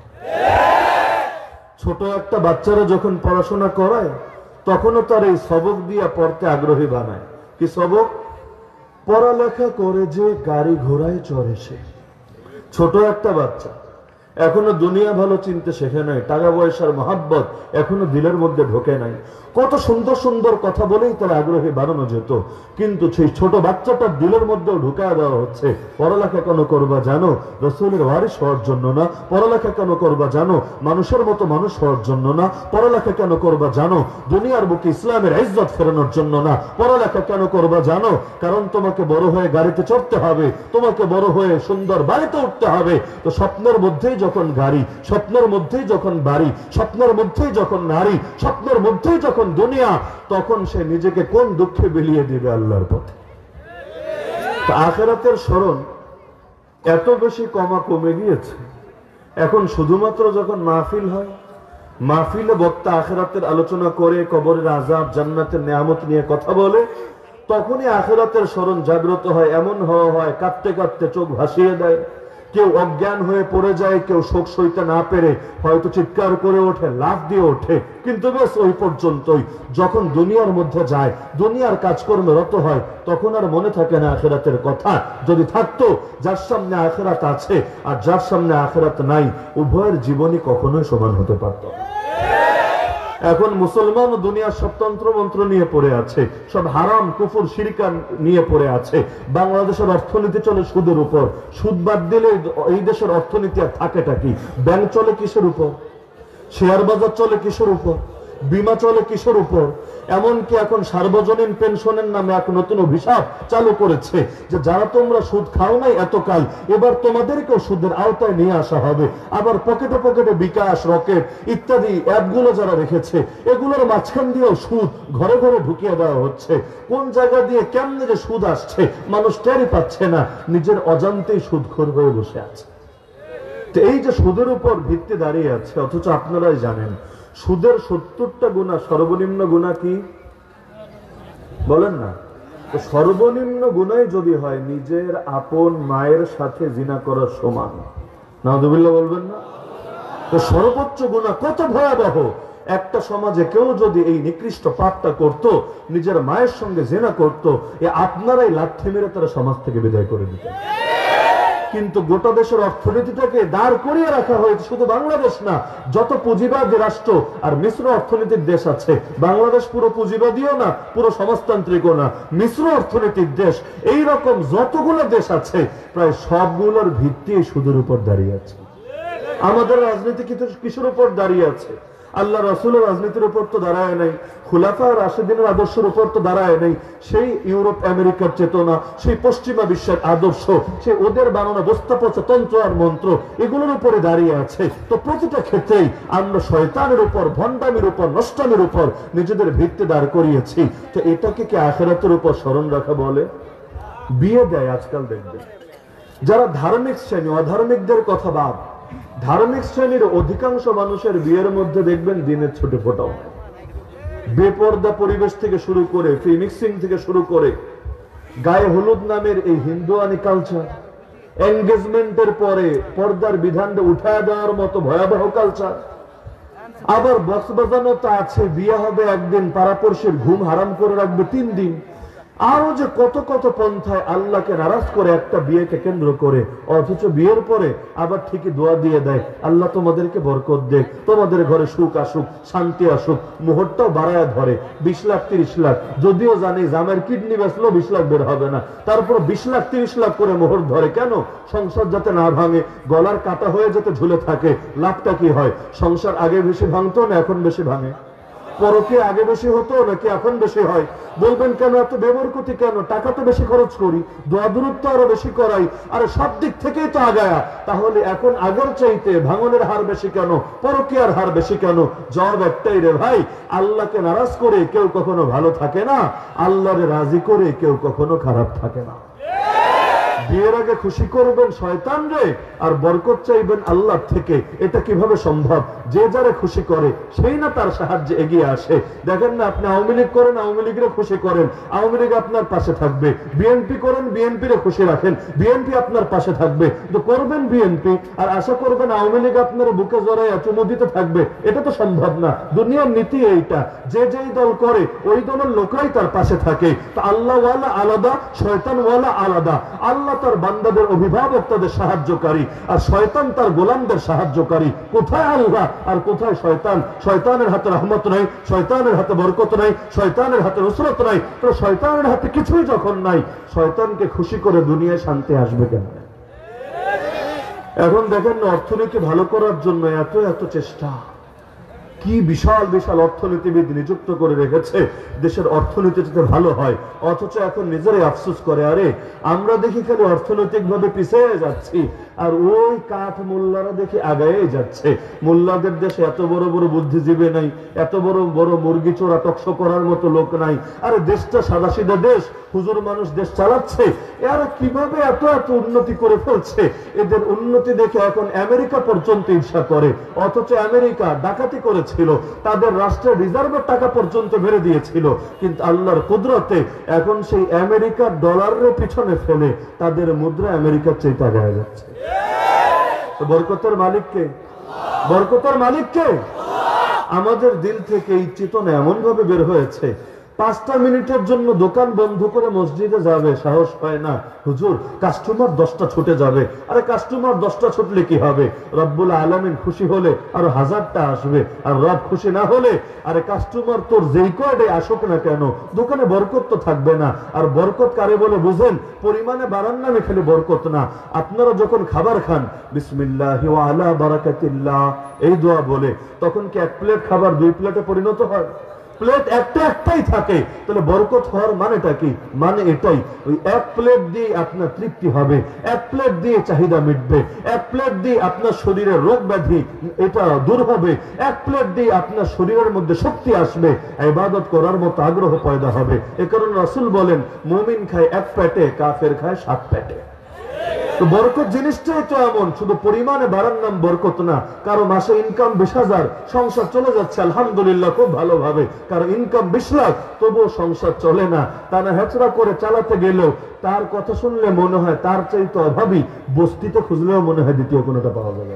ছোট একটা বাচ্চারা যখন পড়াশোনা করায় তখনও তার এই সবক দিয়া পড়তে আগ্রহী বানায়। কি সবক? পড়ালেখা করে যে গাড়ি ঘোড়ায় চড়ে সে। ছোট একটা বাচ্চা এখনো দুনিয়া ভালো চিনতে শেখে নাই, টাকা পয়সার মহাব্বত এখনো দিলের মধ্যে ঢোকে নাই। কত সুন্দর সুন্দর কথা বলেই তার আগ্রহী বানানো যেত, কিন্তু সেই ছোট বাচ্চাটার দিলের মধ্যেও ঢুকায় দেওয়া হচ্ছে। পড়ালেখা কেন করবা জানো? রাসূলের ওয়ারিস হওয়ার জন্য না। পড়ালেখা কেন করবা জানো? মানুষের মতো মানুষ হওয়ার জন্য না। পড়ালেখা কেন করবা জানো? দুনিয়ার বুকে ইসলামের ইজ্জত ফেরানোর জন্য না। পড়ালেখা কেন করবা জানো? কারণ তোমাকে বড় হয়ে গাড়িতে চড়তে হবে, তোমাকে বড় হয়ে সুন্দর বাড়িতে উঠতে হবে। তো স্বপ্নের মধ্যেই যখন গাড়ি, স্বপ্নের মধ্যেই যখন বাড়ি, স্বপ্নের মধ্যেই যখন নারী, স্বপ্নের মধ্যেই যখন দুনিয়া, তখন সে নিজেকে কোন দুঃখে বিলিয়ে দিবে আল্লাহর পথে। আখিরাতের স্মরণ এত বেশি কমা কমে গিয়েছে, এখন শুধুমাত্র যখন মাহফিল হয়, মাহফিলে বক্তা আখিরাতের আলোচনা করে কবরের আযাব জান্নাতের নিয়ামত নিয়ে কথা বলে, তখনই আখিরাতের স্মরণ জাগ্রত হয়। এমন হওয়া হয় কাঁদতে কাঁদতে চোখ ভাসিয়ে দেয়, কেউ অজ্ঞান হয়ে পড়ে যায়, কেউ শোক সইতে না পেরে হয়তো চিৎকার করে ওঠে, লাফ দিয়ে ওঠে, কিন্তু বেশ ওই পর্যন্তই। যখন দুনিয়ার মধ্যে যায়, দুনিয়ার কাজকর্মে রত হয়, তখন আর মনে থাকে না আখিরাতের কথা। যদি থাকতো, যার সামনে আখিরাত আছে আর যার সামনে আখিরাত নাই, উভয়ের জীবনই কখনোই সমান হতে পারত না। এখন মুসলমান দুনিয়ার সব তন্ত্র মন্ত্র নিয়ে পড়ে আছে, সব হারাম কুফর শিরকা নিয়ে পড়ে আছে। বাংলাদেশের অর্থনীতি চলে সুদের উপর, সুদ বাদ দিলে এই দেশের অর্থনীতি আর থাকেটা কি? ব্যাংক চলে কিসের উপর? শেয়ার বাজার চলে কিসের উপর? বিমা চলে কিসের উপর? এমনকি এখন সার্বজনীন পেনশনের নামে এক নতুন অভিশাপ চালু করেছে যে যারা তোমরা সুদ খাও নাই এতকাল, এবার তোমাদেরকেও সুদের আওতায় নিয়ে আসা হবে। আবার পকেটে পকেটে বিকাশ, রকেট ইত্যাদি অ্যাপগুলো যারা রেখেছে, এগুলোর মাঝখান দিয়েও সুদ ঘরে ঘরে ঢুকিয়ে দেওয়া হচ্ছে। কোন জায়গা দিয়ে কেমনে যে সুদ আসছে মানুষ টেরই পাচ্ছে না, নিজের অজান্তেই সুদখোর হয়ে বসে আছে। তো এই যে সুদের উপর ভিত্তি দাঁড়িয়ে আছে, অথচ আপনারাই জানেন সুদের সত্তরটা গুণা, সর্বনিম্ন গুণা কি বলেন না? তো সর্বনিম্ন গুণাই যদি হয় নিজের আপন মায়ের সাথে জিনা করার সমান, নাউযুবিল্লাহ বলবেন না? তো সর্বোচ্চ গুণা কত ভয়াবহ! একটা সমাজে কেউ যদি এই নিকৃষ্ট পাপটা করত, নিজের মায়ের সঙ্গে জিনা করত, এ আপনারাই লাথি মেরে তারা সমাজ থেকে বিদায় করে দিতেন। কিন্তু গোটা দেশের অর্থনীতিটাকে দাঁড় করিয়ে রাখা হয়েছে। শুধু বাংলাদেশ না, যত পুঁজিবাদী রাষ্ট্র আর মিশ্র অর্থনীতির দেশ আছে, বাংলাদেশ পুরো পুঁজিবাদীও না, পুরো সমাজতান্ত্রিকও না, মিশ্র অর্থনীতির দেশ, এই রকম যতগুলো দেশ আছে প্রায় সবগুলোর ভিত্তি সুদের উপর দাঁড়িয়ে আছে। আমাদের রাজনীতি কিসের উপর দাঁড়িয়ে আছে? আল্লাহ রাসূলের রাজনীতির উপর তো দাঁড়ায় নাই, খুলাফা রাশিদিনের আদর্শের উপর তো দাঁড়ায় নাই। সেই ইউরোপ আমেরিকার চেতনা, সেই পশ্চিমা বিশ্বের আদর্শ, সেই ওদের বানানো বস্তাপচা তন্ত্র আর মন্ত্র, এগুলোর উপরে দাঁড়িয়ে আছে। তো প্রতিটা ক্ষেত্রেই আমরা শয়তানের উপর, ভণ্ডামির উপর, নষ্টামির উপর নিজেদের ভিত্তি দাঁড় করিয়েছি। তো এটাকে কি আখিরাতের উপর স্মরণ রাখা বলে? বিয়ে দেয় আজকাল দেখবেন যারা ধার্মিক শ্রেণী, অধার্মিকদের কথা বাদ, ধার্মিক শ্রেণীর অধিকাংশ মানুষের বিয়ের মধ্যে দেখবেন দিনের ছোট ফোটাও, বেপর্দা পরিবেশ থেকে শুরু করে, ফ্রি মিক্সিং থেকে শুরু করে, গায়ে হলুদ নামের এই হিন্দুয়ানি কালচার, এনগেজমেন্টের পরে পর্দার বিধানটা উঠায় দেওয়ার মতো ভয়াবহ কালচার। আবার বক্স বাজানো তো আছে, বিয়ে হবে একদিন, পাড়াপড়শির ঘুম হারাম করে রাখবে তিন দিন। আরো যে কত কত পন্থায় আল্লাহকে নারাজ করে একটা বিয়েকে কেন্দ্র করে, অথচ বিয়ের পরে আবার ঠিকই দোয়া দিয়ে দেয়, আল্লাহ তোমাদেরকে বরকত দেখ, তোমাদের ঘরে সুখ আসুক, শান্তি আসুক। মুহূর্তও বাড়ায় ধরে বিশ লাখ তিরিশ লাখ, যদিও জানি জামের কিডনি বেচলো বিশ লাখ বের হবে না, তারপর বিশ লাখ তিরিশ লাখ করে মোহর ধরে। কেন? সংসার যাতে না ভাঙে, গলার কাটা হয়ে যাতে ঝুলে থাকে। লাভটা কি হয়? সংসার আগে বেশি ভাঙতো না এখন বেশি ভাঙে? পরকে আগে বেশি হতো নাকি এখন বেশি হয়? বলবেন কেন এত বেবরকতি কেন? টাকা তো বেশি খরচ করি, দোয়া দূরত্ব আরো বেশি করাই, আর সব দিক থেকেই তো আগায়া, তাহলে এখন আগের চাইতে ভাঙনের হার বেশি কেন, পরকীয়ার হার বেশি কেন? জবাব একটাই রে ভাই, আল্লাহকে নারাজ করে কেউ কখনো ভালো থাকে না, আল্লাহরে রাজি করে কেউ কখনো খারাপ থাকে না। বিয়ের আগে খুশি করবেন শয়তান রে আর বরকত চাইবেন আল্লাহ থেকে, এটা কিভাবে সম্ভব? যে যারে খুশি করে সেই না তার সাহায্যে এগিয়ে আসে। দেখেন না, আপনি আওয়ামী লীগ করেন, আওয়ামী লীগের খুশি করেন, আওয়ামী লীগ আপনার পাশে থাকবে। বিএনপি করেন, বিএনপি রে খুশি রাখেন, বিএনপি আপনার পাশে থাকবে। তো করবেন বিএনপি আর আশা করবেন আওয়ামী লীগ আপনার বুকে জড়াইয়া চুমু দিতে থাকবে, এটা তো সম্ভব না। দুনিয়ার নীতি এইটা, যে যেই দল করে ওই দলের লোকরাই তার পাশে থাকে। তো আল্লাহ ওয়ালা আলাদা, শয়তান ওয়ালা আলাদা। আল্লাহ তার বান্দাদের অভিভাবক, তাদের সাহায্যকারী, আর শয়তান তার গোলামদের সাহায্যকারী। কোথায় আল্লাহ আর কোথায় শয়তান? শয়তানের হাতে রহমত নাই, শয়তানের হাতে বরকত নাই, শয়তানের হাতে নুসরত নাই। তো শয়তানের হাতে কিছুই যখন নাই, শয়তানকে খুশি করে দুনিয়ায় শান্তি আসবে কেন? এখন দেখেন না, অর্থনীতি ভালো করার জন্য এত এত চেষ্টা, কি বিশাল বিশাল অর্থনীতিবিদ নিযুক্ত করে রেখেছে দেশের অর্থনীতি যাতে ভালো হয়, অথচ এখন নিজেরাই আফসোস করে, আরে আমরা দেখি খালি অর্থনৈতিক ভাবে পিছিয়ে যাচ্ছি আর ওই কাঠ মোল্লারা দেখি আগায়ে যাচ্ছে। মোল্লাদের দেশে এত বড় বড় বুদ্ধিজীবী নাই, এত বড় বড় মুরগি চোরা টকশো করার মতো লোক নাই। আরে দেশটা সাদাসিধা দেশ, হুজুর মানুষ দেশ চালাচ্ছে, এরা কিভাবে এত এত উন্নতি করে ফেলছে। এদের উন্নতি দেখে এখন আমেরিকা পর্যন্ত ঈর্ষা করে, অথচ আমেরিকা ডাকাতি করেছিল, তাদের রাষ্ট্রের রিজার্ভের টাকা পর্যন্ত মেরে দিয়েছিল, কিন্তু আল্লাহর কুদরতে এখন সেই আমেরিকার ডলারের পিছনে ফেলে তাদের মুদ্রা আমেরিকার চাইতে আগায় যাচ্ছে। বরকতের মালিককে, বরকতের মালিককে। আমাদের দিল থেকে এই চেতনা এমন ভাবে বের হয়েছে, পাঁচটা মিনিটের জন্য দোকান বন্ধ করে মসজিদে যাবে সাহস পায় না। হুজুর কাস্টমার দশটা ছুটে যাবে। আরে কাস্টমার দশটা ছুটলে কি হবে? রব্বুল আলামিন খুশি হলে আরো হাজারটা আসবে, আর রব খুশি না হলে আরে কাস্টমার তোর যেই কয়ডে আসুক না কেন, দোকানে বরকত তো থাকবে না। আর বরকত কারে বলে বুঝেন? পরিমাণে বাড়ান নামে খালি বরকত না। আপনারা যখন খাবার খান বিসমিল্লাহি ওয়া আলা বারাকাতিল্লাহ এই দোয়া বলে, তখন কি এক প্লেট খাবার দুই প্লেটে পরিণত হয়? প্লেট একটা একটাই থাকে। তাহলে বরকত হওয়ার মানেটা কি? মানে এটাই, ওই এক প্লেট দিয়ে আপনার তৃপ্তি হবে, এক প্লেট দিয়ে চাহিদা মিটবে, এক প্লেট দিয়ে আপনার শরীরের রোগ ব্যাধি এটা দূর হবে, এক প্লেট দিয়ে আপনার শরীরের মধ্যে শক্তি আসবে, ইবাদত করার মতো আগ্রহ পয়দা হবে। এ কারণে রাসূল বলেন, মুমিন খায় এক পেটে, কাফের খায় সাত পেটে। তো বরকত জিনিসটাই তো এমন, শুধু পরিমাণে বাড়ার নাম বরকত না। কারো মাসে ইনকাম বিশ হাজার, সংসার চলে যাচ্ছে আলহামদুলিল্লাহ খুব ভালোভাবে, কারো ইনকাম বিশ লাখ, তবুও সংসার চলে না। তা না হেচড়া করে চালাতে গেলেও তার কথা শুনলে মনে হয় তার চাইতে অভাবী, বস্তিতে খুঁজলেও মনে হয় দ্বিতীয় কোনোটা পাওয়া যাবে।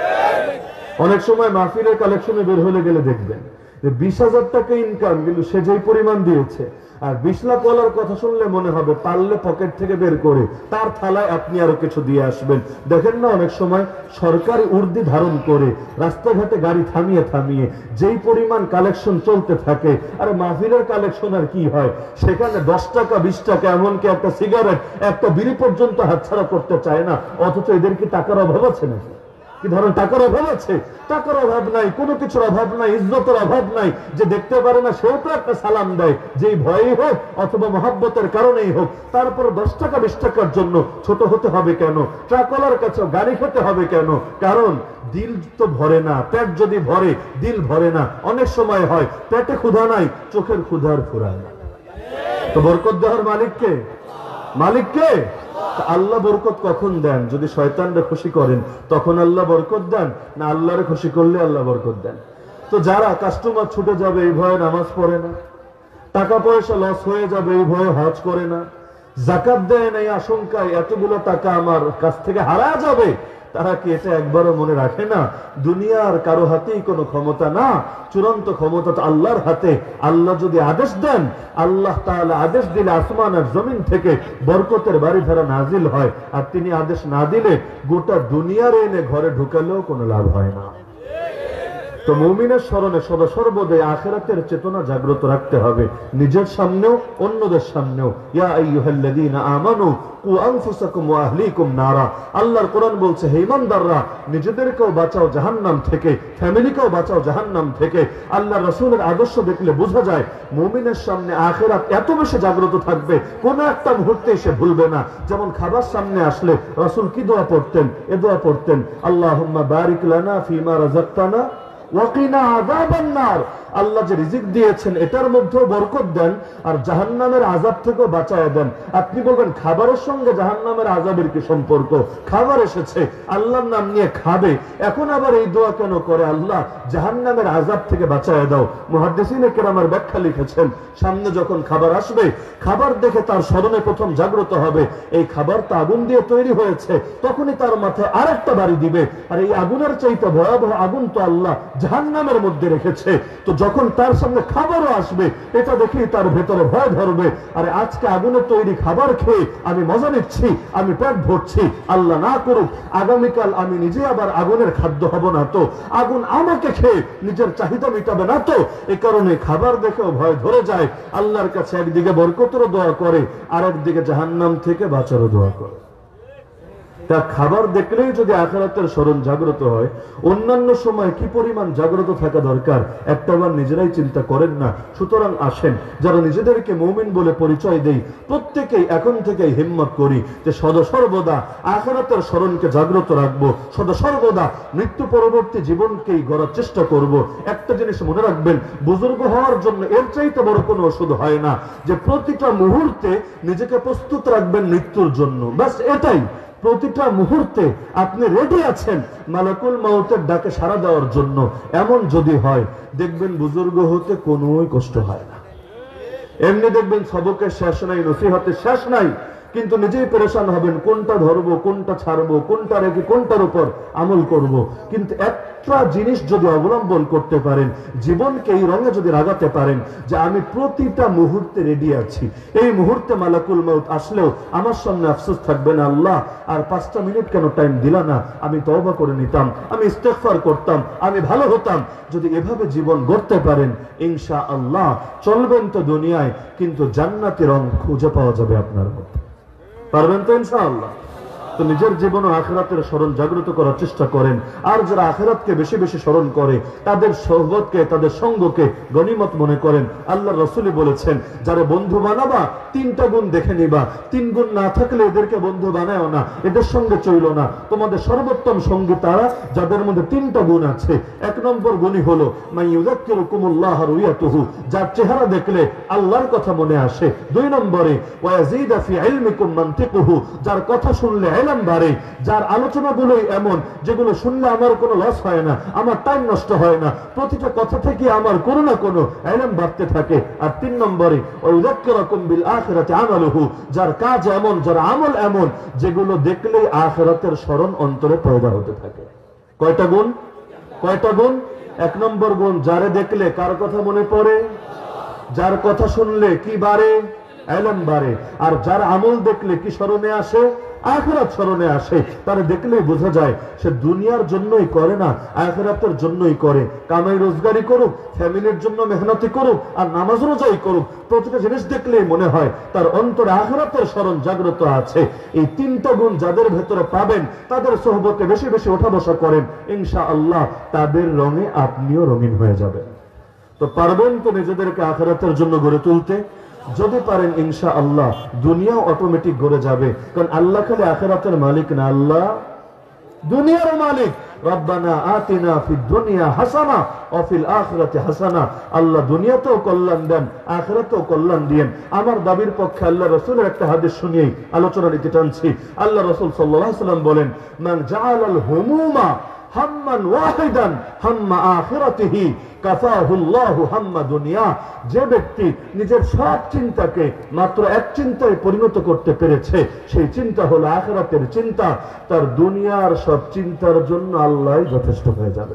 অনেক সময় মাহফিলের কালেকশনে বের হলে গেলে দেখবেন যে বিশ হাজার টাকা ইনকাম, কিন্তু সে যেই পরিমাণ দিয়েছে, আর বিশ লাখ ওয়ালার কথা শুনলে মনে হবে পারলে পকেট থেকে বের করে তার থালায় আপনি আরো কিছু দিয়ে আসবেন। দেখেন না অনেক সময় সরকারি উর্দি ধারণ করে রাস্তাঘাটে গাড়ি থামিয়ে থামিয়ে যেই পরিমাণ কালেকশন চলতে থাকে, আর মাহফিলের কালেকশন আর কি হয়, সেখানে দশ টাকা বিশ টাকা এমনকি একটা সিগারেট একটা বিড়ি পর্যন্ত হাতছাড়া করতে চায় না। অথচ এদের কি টাকার অভাব আছে নাকি? কি ধরেন টাকার অভাব আছে? টাকার অভাব নাই, কোনো কিছুর অভাব নাই, ইজ্জতের অভাব নাই। যে দেখতে পারে না সেও তো একটা সালাম দেয়, যেই ভয়েই হোক অথবা মহাব্বতের কারণেই হোক। তারপর দশ টাকা বিশ টাকার জন্য ছোট হতে হবে কেন? ট্রাকওয়ালার কাছে গাড়ি খেতে হবে কেন? কারণ দিল তো ভরে না। পেট যদি ভরে দিল ভরে না। অনেক সময় হয় পেটে ক্ষুধা নাই, চোখের ক্ষুধার ফুরায় না। তো বরকত দেওয়ার মালিককে, মালিককে। আল্লাহ বরকত কখন দেন? যদি শয়তানরে খুশি করেন তখন আল্লাহ বরকত দেন, না আল্লাহরে খুশি করলে আল্লাহ বরকত দেন? তো যারা কাস্টমার ছুটে যাবে এই ভয়ে নামাজ পড়ে না, টাকা পয়সা লস হয়ে যাবে এই ভয়ে হজ করে না, যাকাত দেয় না এই আশঙ্কায় এতগুলো টাকা আমার কাছ থেকে হারা যাবে, তারা কি এটা একবারও মনে রাখে না? দুনিয়ার কারো হাতেই কোনো ক্ষমতা না, চূড়ান্ত ক্ষমতা তো আল্লাহর হাতে। আল্লাহ যদি আদেশ দেন, আল্লাহ তাআলা আদেশ দিলে আসমান আর জমিন থেকে বরকতের বাড়িধারা নাজিল হয়, আর তিনি আদেশ না দিলে গোটা দুনিয়ার এনে ঘরে ঢুকালেও কোনো লাভ হয় না। তো মুমিনের স্মরণে সদা সর্বদাই আখিরাতের চেতনা জাগ্রত রাখতে হবে, নিজের সামনেও অন্যদের সামনেও। ইয়া আইয়ুহাল্লাযীনা আমানু কু আনফুসাকুম ওয়া আহলিকুম নারা। আল্লাহর কোরআন বলছে, হে ঈমানদাররা, নিজেদেরকেও বাঁচাও জাহান্নাম থেকে, ফ্যামিলিকেও বাঁচাও জাহান্নাম থেকে। আল্লাহর রাসূলের আদর্শ দেখলে বোঝা যায় মুমিনের সামনে আখিরাত এত বেশি জাগ্রত থাকবে, কোন একটা মুহূর্তে সে ভুলবে না। যেমন খাবার সামনে আসলে রাসূল কি দোয়া পড়তেন? এ দোয়া পড়তেন, আল্লাহুম্মা বারিক লানা ফিমা রাযাকতানা ওয়াকিনা আযাবান নার। আল্লাহ যে রিজিক দিয়েছেন এটার মধ্যেও বরকত দেন, আর জাহান্নামের আযাব থেকেও বাঁচায় দেন। আপনি বলবেন খাবারের সঙ্গে জাহান্নামের আযাবের কি সম্পর্ক? খাবার এসেছে, আল্লাহর নাম নিয়ে খাবে, এখন আবার এই দোয়া কেন করে, আল্লাহ জাহান্নামের আযাব থেকে বাঁচায় দাও। মুহাদ্দিসিনে কেরামের ব্যাখ্যা লিখেছেন, সামনে যখন খাবার আসবে, খাবার দেখে তার স্মরণে প্রথম জাগ্রত হবে এই খাবার তো আগুন দিয়ে তৈরি হয়েছে, তখনই তার মাথায় আরেকটা বাড়ি দিবে, আর এই আগুনের চাইতে ভয়াবহ আগুন তো আল্লাহ জাহান্নামের মধ্যে রেখেছে। তো যখন তার সামনে খাবারও আসবে, এটা দেখেই তার ভেতরে ভয় ধরবে, আরে আজকে আগুনের তৈরি খাবার খেয়ে আমি মজা নিচ্ছি, আমি পেট ভরছি, আল্লাহ না করুক আগামীকাল আমি নিজে আবার আগুনের খাদ্য হব না তো, আগুন আমাকে খেয়ে নিজের চাহিদা মিটাবে না তো। এ কারণে খাবার দেখেও ভয় ধরে যায়, আল্লাহর কাছে একদিকে বরকতেরও দোয়া করে, আর একদিকে জাহান্নাম থেকে বাঁচারও দোয়া করে। তা খাবার দেখলেই যদি আখিরাতের স্মরণ জাগ্রত হয়, অন্যান্য সময় কি পরিমাণ জাগ্রত থাকা দরকার একটাবার নিজেরাই চিন্তা করেন না। সুতরাং আসেন, যারা নিজেদেরকে মুমিন বলে পরিচয় দেই, প্রত্যেকেই এখন থেকেই হিম্মত করি যে সদা সর্বদা আখিরাতের স্মরণকে জাগ্রত রাখবো, সদা সর্বদা মৃত্যু পরবর্তী জীবনকেই গড়ার চেষ্টা করব। একটা জিনিস মনে রাখবেন, বুজুর্গ হওয়ার জন্য এর চাইতে বড় কোনো ওষুধ হয় না যে প্রতিটা মুহূর্তে নিজেকে প্রস্তুত রাখবেন মৃত্যুর জন্য। ব্যাস এটাই। প্রতিটা মুহূর্তে আপনি রেডি আছেন মালাকুল মাউতের ডাকে সাড়া দেওয়ার জন্য। এমন যদি হয়, দেখবেন বুজুর্গ হতে কোনোই কষ্ট হয় না। এমনি দেখবেন সবকের শেষ নাই, নসিহতের শেষ নাই, কিন্তু নিজেই পেরেশান হবেন কোনটা ধরবো, কোনটা ছাড়বো, কোনটা রেখে কোনটার উপর আমল করব। কিন্তু একটা জিনিস যদি অবলম্বন করতে পারেন, জীবনকে এই রঙে যদি রাগাতে পারেন যে আমি প্রতিটা মুহূর্তে রেডি আছি, এই মুহূর্তে মালাকুল মাউত আসলেও আমার সামনে আফসোস থাকবে না, আল্লাহ আর পাঁচটা মিনিট কেন টাইম দিলা না, আমি তওবা করে নিতাম, আমি ইস্তেগফার করতাম, আমি ভালো হতাম। যদি এভাবে জীবন গড়তে পারেন, ইনশাআল্লাহ চলবেন তো দুনিয়ায়, কিন্তু জান্নাতের রং খুঁজে পাওয়া যাবে আপনার মধ্যে। পারবেন তো ইনশাআল্লাহ? তো নিজের জীবন ও আখিরাতের স্মরণ জাগ্রত করার চেষ্টা করেন। আর যারা আখিরাতকে বেশি বেশি স্মরণ করে, তাদের সোহবতকে, তাদের সঙ্গকে গনিমত মনে করেন। আল্লাহ রাসূলই বলেছেন, যারা বন্ধু বানাবা তিনটা গুণ দেখে নিবা, তিন গুণ না থাকলে এদেরকে বন্ধু বানায়ও না, এদের সঙ্গে চইল না। তোমাদের সর্বোত্তম সঙ্গী তারা যাদের মধ্যে তিনটা গুণ আছে। এক নম্বর গুণই হলো মাইয়ুযাক্কিরুকুমুল্লাহ রুয়াতুহু, যার চেহারা দেখলে আল্লাহর কথা মনে আসে। দুই নম্বরে ওয়ায়াযীদু ফি ইলমিকুম মানতিকুহু, যার কথা শুনলে ইলম বাড়ে, যার আলোচনাগুলোই এমন যেগুলো শুনলে আমার কোনো লস হয় না, আমার টাইম নষ্ট হয় না, প্রতিটা কথা থেকে আমার কোনো না কোনো ইলম বাড়তে থাকে। আর তিন নম্বরে ওয়াযুযাক্কিরুকুম বিল আখিরাতি আমালুহু, যার কাজ এমন, যার আমল এমন যেগুলো দেখলেই আখিরাতের স্মরণ অন্তরে পয়দা হতে থাকে। কয়টা গুণ? কয়টা গুণ? এক নম্বর গুণ, যারে দেখলে কার কথা মনে পড়ে, যার কথা শুনলে কি বাড়ে, ইলম বাড়ে। আর যার আমল দেখলে কি স্মরণে আসে, আখিরাত স্মরণে আসে। তারা দেখলেই বোঝা যায় সে দুনিয়ার জন্যই করে না, আখিরাতের জন্যই করে। কামাই রোজগারি করুক, ফ্যামিলির জন্য মেহনতি করুক, আর নামাজ রোজাই করুক, প্রতিটা জিনিস দেখলেই মনে হয় তার অন্তরে আখিরাতের স্মরণ জাগ্রত আছে। এই তিনটা গুণ যাদের ভেতরে পাবেন, তাদের সোহবতে বেশি বেশি ওঠা বসা করেন, ইনশাআল্লাহ তাদের রঙে আপনিও রঙিন হয়ে যাবেন। তো পারবেন তো নিজেদেরকে আখিরাতের জন্য গড়ে তুলতে? যদি পারেন ইনশাআল্লাহ দুনিয়া অটোমেটিক গড়ে যাবে। কারণ আল্লাহ খালি আখিরাতের মালিক না, আল্লাহ দুনিয়ার মালিক। রব্বানা আতিনা ফিদ দুনিয়া হাসানা ওয়া ফিল আখিরাতি হাসানা, আল্লাহ দুনিয়াতেও কল্যাণ দেন, আখিরাতেও কল্যাণ দিয়েন। আমার দাবির পক্ষে আল্লাহ রাসূলের একটা হাদিস শুনিয়ে আলোচনা নিতে টানছি। আল্লাহ রাসূল সাল্লাল্লাহু আলাইহি ওয়াসাল্লাম বলেন, মান জাআলাল হুমুমা হাম্মান ওয়াহিদান হাম্মা আখিরাতিহি কাফাহুল্লাহু হাম্মা দুনিয়া, যে ব্যক্তি নিজের সব চিন্তাকে মাত্র এক চিন্তায় পরিণত করতে পেরেছে, সেই চিন্তা হলো আখিরাতের চিন্তা, তার দুনিয়ার সব চিন্তার জন্য আল্লাহই যথেষ্ট হয়ে যাবে।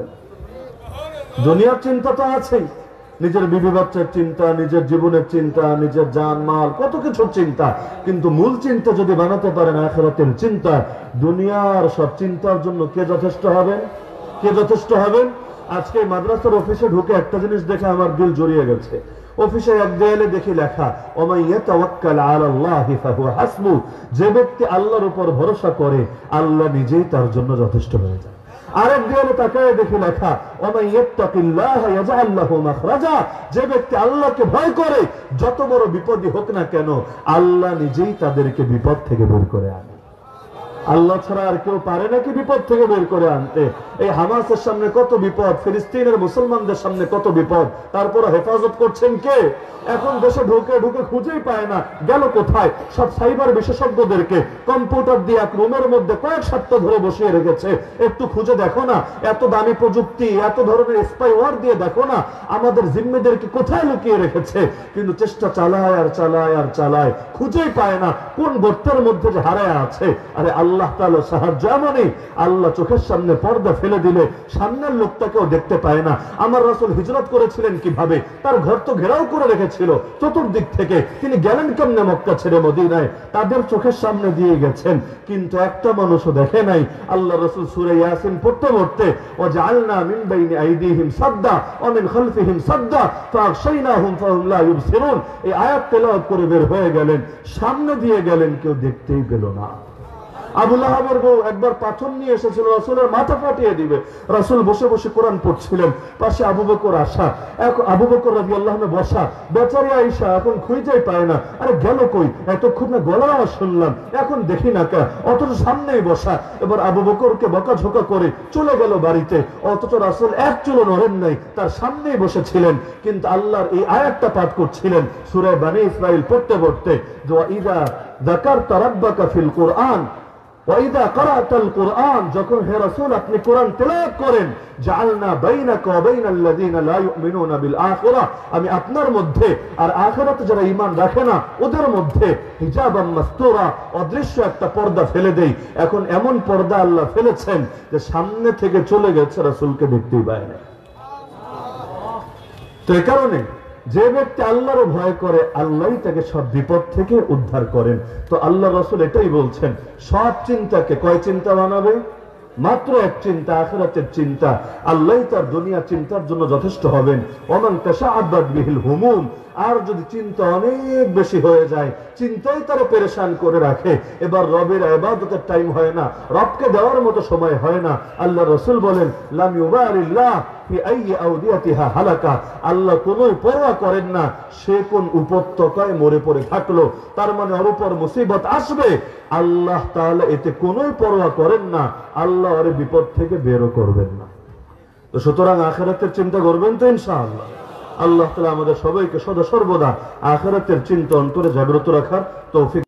দুনিয়ার চিন্তা তো আছেই, নিজের বিবি বাচ্চার চিন্তা, নিজের জীবনের চিন্তা, নিজের জান মাল, কত কিছুর চিন্তা, কিন্তু মূল চিন্তা যদি বানাতে পারেন আখিরাতের চিন্তা, দুনিয়ার সব চিন্তার জন্য কে যথেষ্ট হবেন? কে যথেষ্ট হবেন? আজকে মাদ্রাসার অফিসে ঢুকে একটা জিনিস দেখে আমার দিল জড়িয়ে গেছে। অফিসে এক দেয়ালে দেখি লেখা, ওয়া ইয়াতাওয়াক্কাল আলাল্লাহি ফাহুয়া হাসবু, যে ব্যক্তি আল্লাহর উপর ভরসা করে আল্লাহ নিজেই তার জন্য যথেষ্ট হয়ে যায়। আরেক দেয়ালে তাকায় দেখি লেখা, ওয়া ইয়াত্তাকিল্লাহা ইয়াজআল লাহু মাখরাজা, যে ব্যক্তি আল্লাহকে ভয় করে যত বড় বিপদই হোক না কেন আল্লাহ নিজেই তাদেরকে বিপদ থেকে বের করে আনে। আল্লাহ ছাড়া আর কেউ পারে নাকি বিপদ থেকে বের করে আনতে? এই হামাসের সামনে কত বিপদ, ফিলিস্তিনের মুসলমানদের সামনে কত বিপদ, তারপর হেফাজত করছেন কে? এখন দেশে ঢুকে ঢুকে খুঁজেই পায় না গেল কোথায়। সব সাইবার বিশেষজ্ঞদেরকে কম্পিউটার দিয়ে এক রুমের মধ্যে কয়েক সপ্তাহ ধরে বসিয়ে রেখেছে। একটু খুঁজে দেখো না, এত দামি প্রযুক্তি, এত ধরনের স্পাই ওয়ার দিয়ে দেখো না আমাদের জিম্মেদেরকে কোথায় লুকিয়ে রেখেছে। কিন্তু চেষ্টা চালায় আর চালায় আর চালায়, খুঁজেই পায় না কোন গর্তের মধ্যে যে হারায় আছে। আরে আল্লাহ তাআলা সাহায্য এমনই, আল্লাহ চোখের সামনে পর্দা ফেলে দিলে সামনের লোকটাকেও দেখতে পায় না। আমার রাসূল হিজরত করেছিলেন কিভাবে? তার ঘর তো ঘেরাও করে রেখেছিল চতুর্দিক থেকে, তিনি গেলেন কেমনে মক্কা ছেড়ে মদিনায়? তাদের চোখের সামনে দিয়ে গেছেন, কিন্তু একটা মানুষও দেখে নাই। আল্লাহ রাসূল সূরা ইয়াসিন পড়তে পড়তে ওয়াজআলনা মিন বাইনি আইদিহিম সাদ্দা ওয়া মিন খালফিহিম সাদ্দা ফাগশাইনাহুম ফাহুম লা ইউবসিরুন, এই আয়াত তেলাওয়াত করে বের হয়ে গেলেন, সামনে দিয়ে গেলেন, কেউ দেখতেই পেল না। আবু লাহাবের বউ একবার পাথর নিয়ে এসেছিল রাসূলের মাথা ফাটিয়ে দিবে, রাসূল বসে বসে কোরআন পড়ছিলেন, পাশে আবু বকর আসা, এখন আবু বকর রাদিয়াল্লাহু আনহু বসা, বেচারি আয়েশা এখন খুঁজেই পায় না, আরে গেল কই? এতক্ষণ না গলার আওয়াজ শুনলাম, এখন দেখি না কে, অথচ সামনেই বসা। এবার আবু বকরকে বকাঝোকা করে চলে গেল বাড়িতে, অথচ রাসূল এক চুলো নড়েন নাই, তার সামনেই বসেছিলেন। কিন্তু আল্লাহর এই আয়াতটা পাঠ করছিলেন সূরা বনী ইসরাঈল পড়তে পড়তে, ওয়া ইযা যাকারতা রাব্বাকা ফিল কুরআন ওয়াইদা ক্বরাতাল কুরআন, যখন হে রাসূল আপনি কোরআন তেলাওয়াত করেন, জাআলনা বাইনাকা ওয়া বাইনাল্লাযিনা লা ইউমিনুনা বিল আখিরাহ, আমি আপনার মধ্যে আর আখিরাতে যারা ঈমান রাখে না ওদের মধ্যে হিজাবাম মাসতুরা, অদৃশ্য একটা পর্দা ফেলে দেই। এখন এমন পর্দা আল্লাহ ফেলেছেন যে সামনে থেকে চলে গেছে, রাসূলকে দেখতেই পায় না। তো এই কারণে যে ব্যক্তি আল্লাহর ভয় করে আল্লাহই তাকে সব বিপদ থেকে উদ্ধার করেন। তো আল্লাহ রাসূল এটাই বলছেন, সব চিন্তাকে কয় চিন্তা বানাবে? মাত্র এক চিন্তা, আখিরাতের চিন্তা। আল্লাহই তার দুনিয়া চিন্তার জন্য যথেষ্ট হবেন। ওমান তাশাআবাদ বিহিল হুমুম, আর যদি চিন্তা অনেক বেশি হয়ে যায়, চিন্তাই তারা পেরেশান করে রাখে, এবার রবের ইবাদতের টাইম হয় না, রবকে দেওয়ার মতো সময় হয় না। আল্লাহ রাসূল বলেন, লাম ইউবারিল্লাহ ফি আইয়ি আওদিয়াতিহা হালাকা, আল্লাহ কোনো পরোয়া করেন না সে কোন উপত্যকায় মরে পড়ে থাকলো, তার মানে ওর উপর মুসিবত আসবে, আল্লাহ তাআলা এতে কোনো পরোয়া করেন না, আল্লাহ ওর বিপদ থেকে বেরও করবেন না। তো সুতরাং আখিরাতের চিন্তা করবেন তো ইনশাআল্লাহ। আল্লাহ তাআলা আমাদের সবাইকে সদা সর্বদা আখিরাতের চিন্তা অন্তরে জাগ্রত রাখার তৌফিক